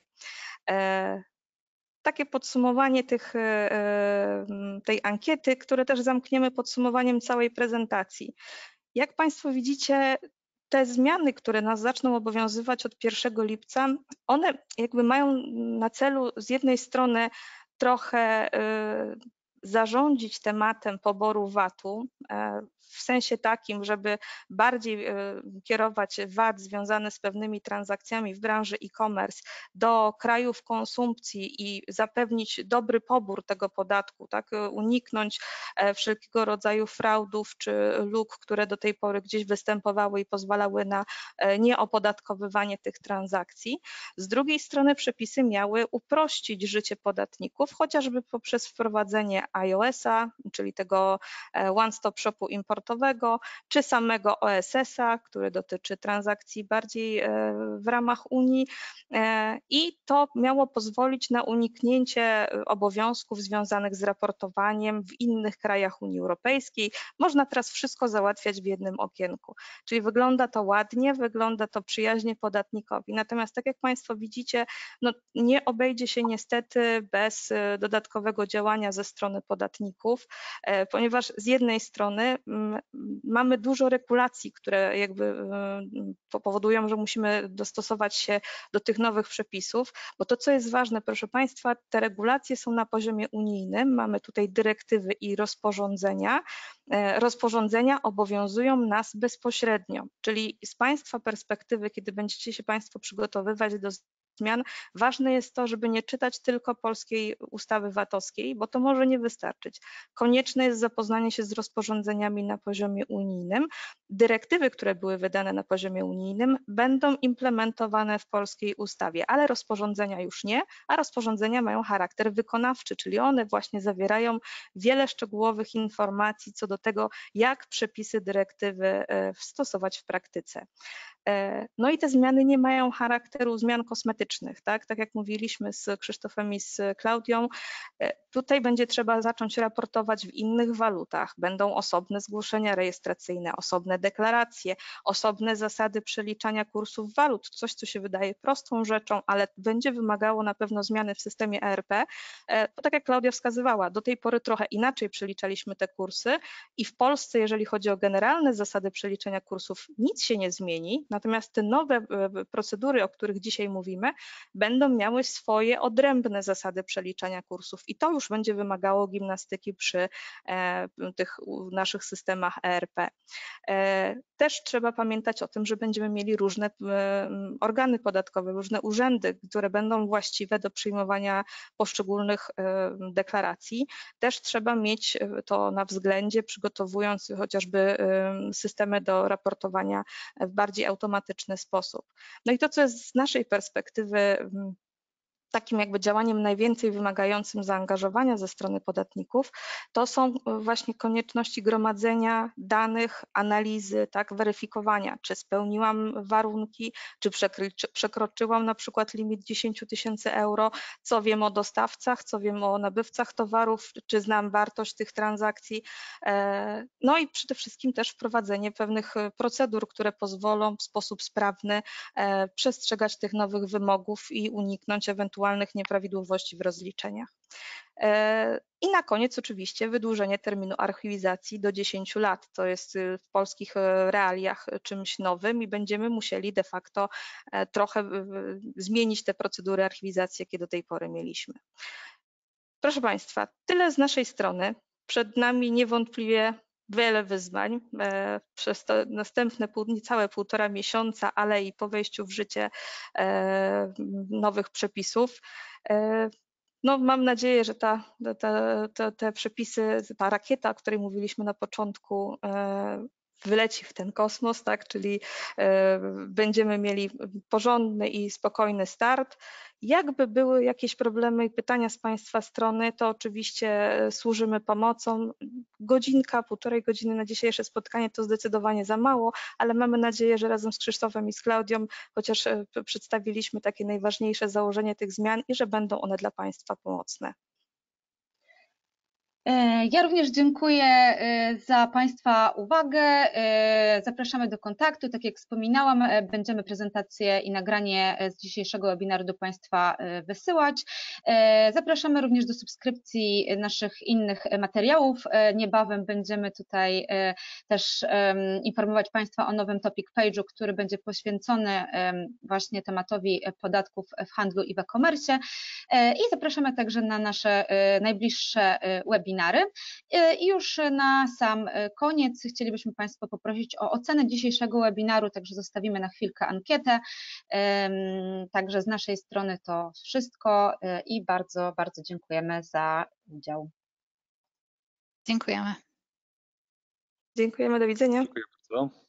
Takie podsumowanie tej ankiety, które też zamkniemy podsumowaniem całej prezentacji. Jak Państwo widzicie, te zmiany, które nas zaczną obowiązywać od 1 lipca, one jakby mają na celu z jednej strony trochę zarządzić tematem poboru VAT-u w sensie takim, żeby bardziej kierować VAT związany z pewnymi transakcjami w branży e-commerce do krajów konsumpcji i zapewnić dobry pobór tego podatku, tak, uniknąć wszelkiego rodzaju fraudów czy luk, które do tej pory gdzieś występowały i pozwalały na nieopodatkowywanie tych transakcji. Z drugiej strony przepisy miały uprościć życie podatników, chociażby poprzez wprowadzenie iOS-a, czyli tego one-stop shopu importowego, czy samego OSS-a, który dotyczy transakcji bardziej w ramach Unii, i to miało pozwolić na uniknięcie obowiązków związanych z raportowaniem w innych krajach Unii Europejskiej. Można teraz wszystko załatwiać w jednym okienku, czyli wygląda to ładnie, wygląda to przyjaźnie podatnikowi. Natomiast tak jak Państwo widzicie, no nie obejdzie się niestety bez dodatkowego działania ze strony podatników, ponieważ z jednej strony mamy dużo regulacji, które jakby powodują, że musimy dostosować się do tych nowych przepisów, bo to, co jest ważne, proszę Państwa, te regulacje są na poziomie unijnym, mamy tutaj dyrektywy i rozporządzenia. Rozporządzenia obowiązują nas bezpośrednio, czyli z Państwa perspektywy, kiedy będziecie się Państwo przygotowywać do zmian, ważne jest to, żeby nie czytać tylko polskiej ustawy VAT-owskiej, bo to może nie wystarczyć. Konieczne jest zapoznanie się z rozporządzeniami na poziomie unijnym. Dyrektywy, które były wydane na poziomie unijnym, będą implementowane w polskiej ustawie, ale rozporządzenia już nie, a rozporządzenia mają charakter wykonawczy, czyli one właśnie zawierają wiele szczegółowych informacji co do tego, jak przepisy dyrektywy stosować w praktyce. No i te zmiany nie mają charakteru zmian kosmetycznych, tak? Tak jak mówiliśmy z Krzysztofem i z Klaudią, tutaj będzie trzeba zacząć raportować w innych walutach. Będą osobne zgłoszenia rejestracyjne, osobne deklaracje, osobne zasady przeliczania kursów walut, coś co się wydaje prostą rzeczą, ale będzie wymagało na pewno zmiany w systemie ERP, bo tak jak Klaudia wskazywała, do tej pory trochę inaczej przeliczaliśmy te kursy i w Polsce, jeżeli chodzi o generalne zasady przeliczenia kursów, nic się nie zmieni, natomiast te nowe procedury, o których dzisiaj mówimy, będą miały swoje odrębne zasady przeliczania kursów i to już będzie wymagało gimnastyki przy tych naszych systemach ERP. Też trzeba pamiętać o tym, że będziemy mieli różne organy podatkowe, różne urzędy, które będą właściwe do przyjmowania poszczególnych deklaracji. Też trzeba mieć to na względzie, przygotowując chociażby systemy do raportowania w bardziej automatyczny sposób. No i to, co jest z naszej perspektywy takim jakby działaniem najwięcej wymagającym zaangażowania ze strony podatników, to są właśnie konieczności gromadzenia danych, analizy, tak, weryfikowania, czy spełniłam warunki, czy przekroczyłam na przykład limit 10 000 euro, co wiem o dostawcach, co wiem o nabywcach towarów, czy znam wartość tych transakcji. No i przede wszystkim też wprowadzenie pewnych procedur, które pozwolą w sposób sprawny przestrzegać tych nowych wymogów i uniknąć ewentualnych nieprawidłowości w rozliczeniach. I na koniec oczywiście wydłużenie terminu archiwizacji do 10 lat. To jest w polskich realiach czymś nowym i będziemy musieli de facto trochę zmienić te procedury archiwizacji, jakie do tej pory mieliśmy. Proszę Państwa, tyle z naszej strony. Przed nami niewątpliwie wiele wyzwań przez to następne niecałe 1,5 miesiąca, ale i po wejściu w życie nowych przepisów. No, mam nadzieję, że te przepisy, ta rakieta, o której mówiliśmy na początku, wyleci w ten kosmos, tak? Czyli będziemy mieli porządny i spokojny start. Jakby były jakieś problemy i pytania z Państwa strony, to oczywiście służymy pomocą. Godzinka, 1,5 godziny na dzisiejsze spotkanie to zdecydowanie za mało, ale mamy nadzieję, że razem z Krzysztofem i z Klaudią chociaż przedstawiliśmy takie najważniejsze założenie tych zmian i że będą one dla Państwa pomocne. Ja również dziękuję za Państwa uwagę. Zapraszamy do kontaktu. Tak jak wspominałam, będziemy prezentację i nagranie z dzisiejszego webinaru do Państwa wysyłać. Zapraszamy również do subskrypcji naszych innych materiałów. Niebawem będziemy tutaj też informować Państwa o nowym topic page'u, który będzie poświęcony właśnie tematowi podatków w handlu i w e-commerce. I zapraszamy także na nasze najbliższe webinary. I już na sam koniec chcielibyśmy Państwa poprosić o ocenę dzisiejszego webinaru, także zostawimy na chwilkę ankietę. Także z naszej strony to wszystko i bardzo, bardzo dziękujemy za udział. Dziękujemy. Dziękujemy, do widzenia. Dziękuję bardzo.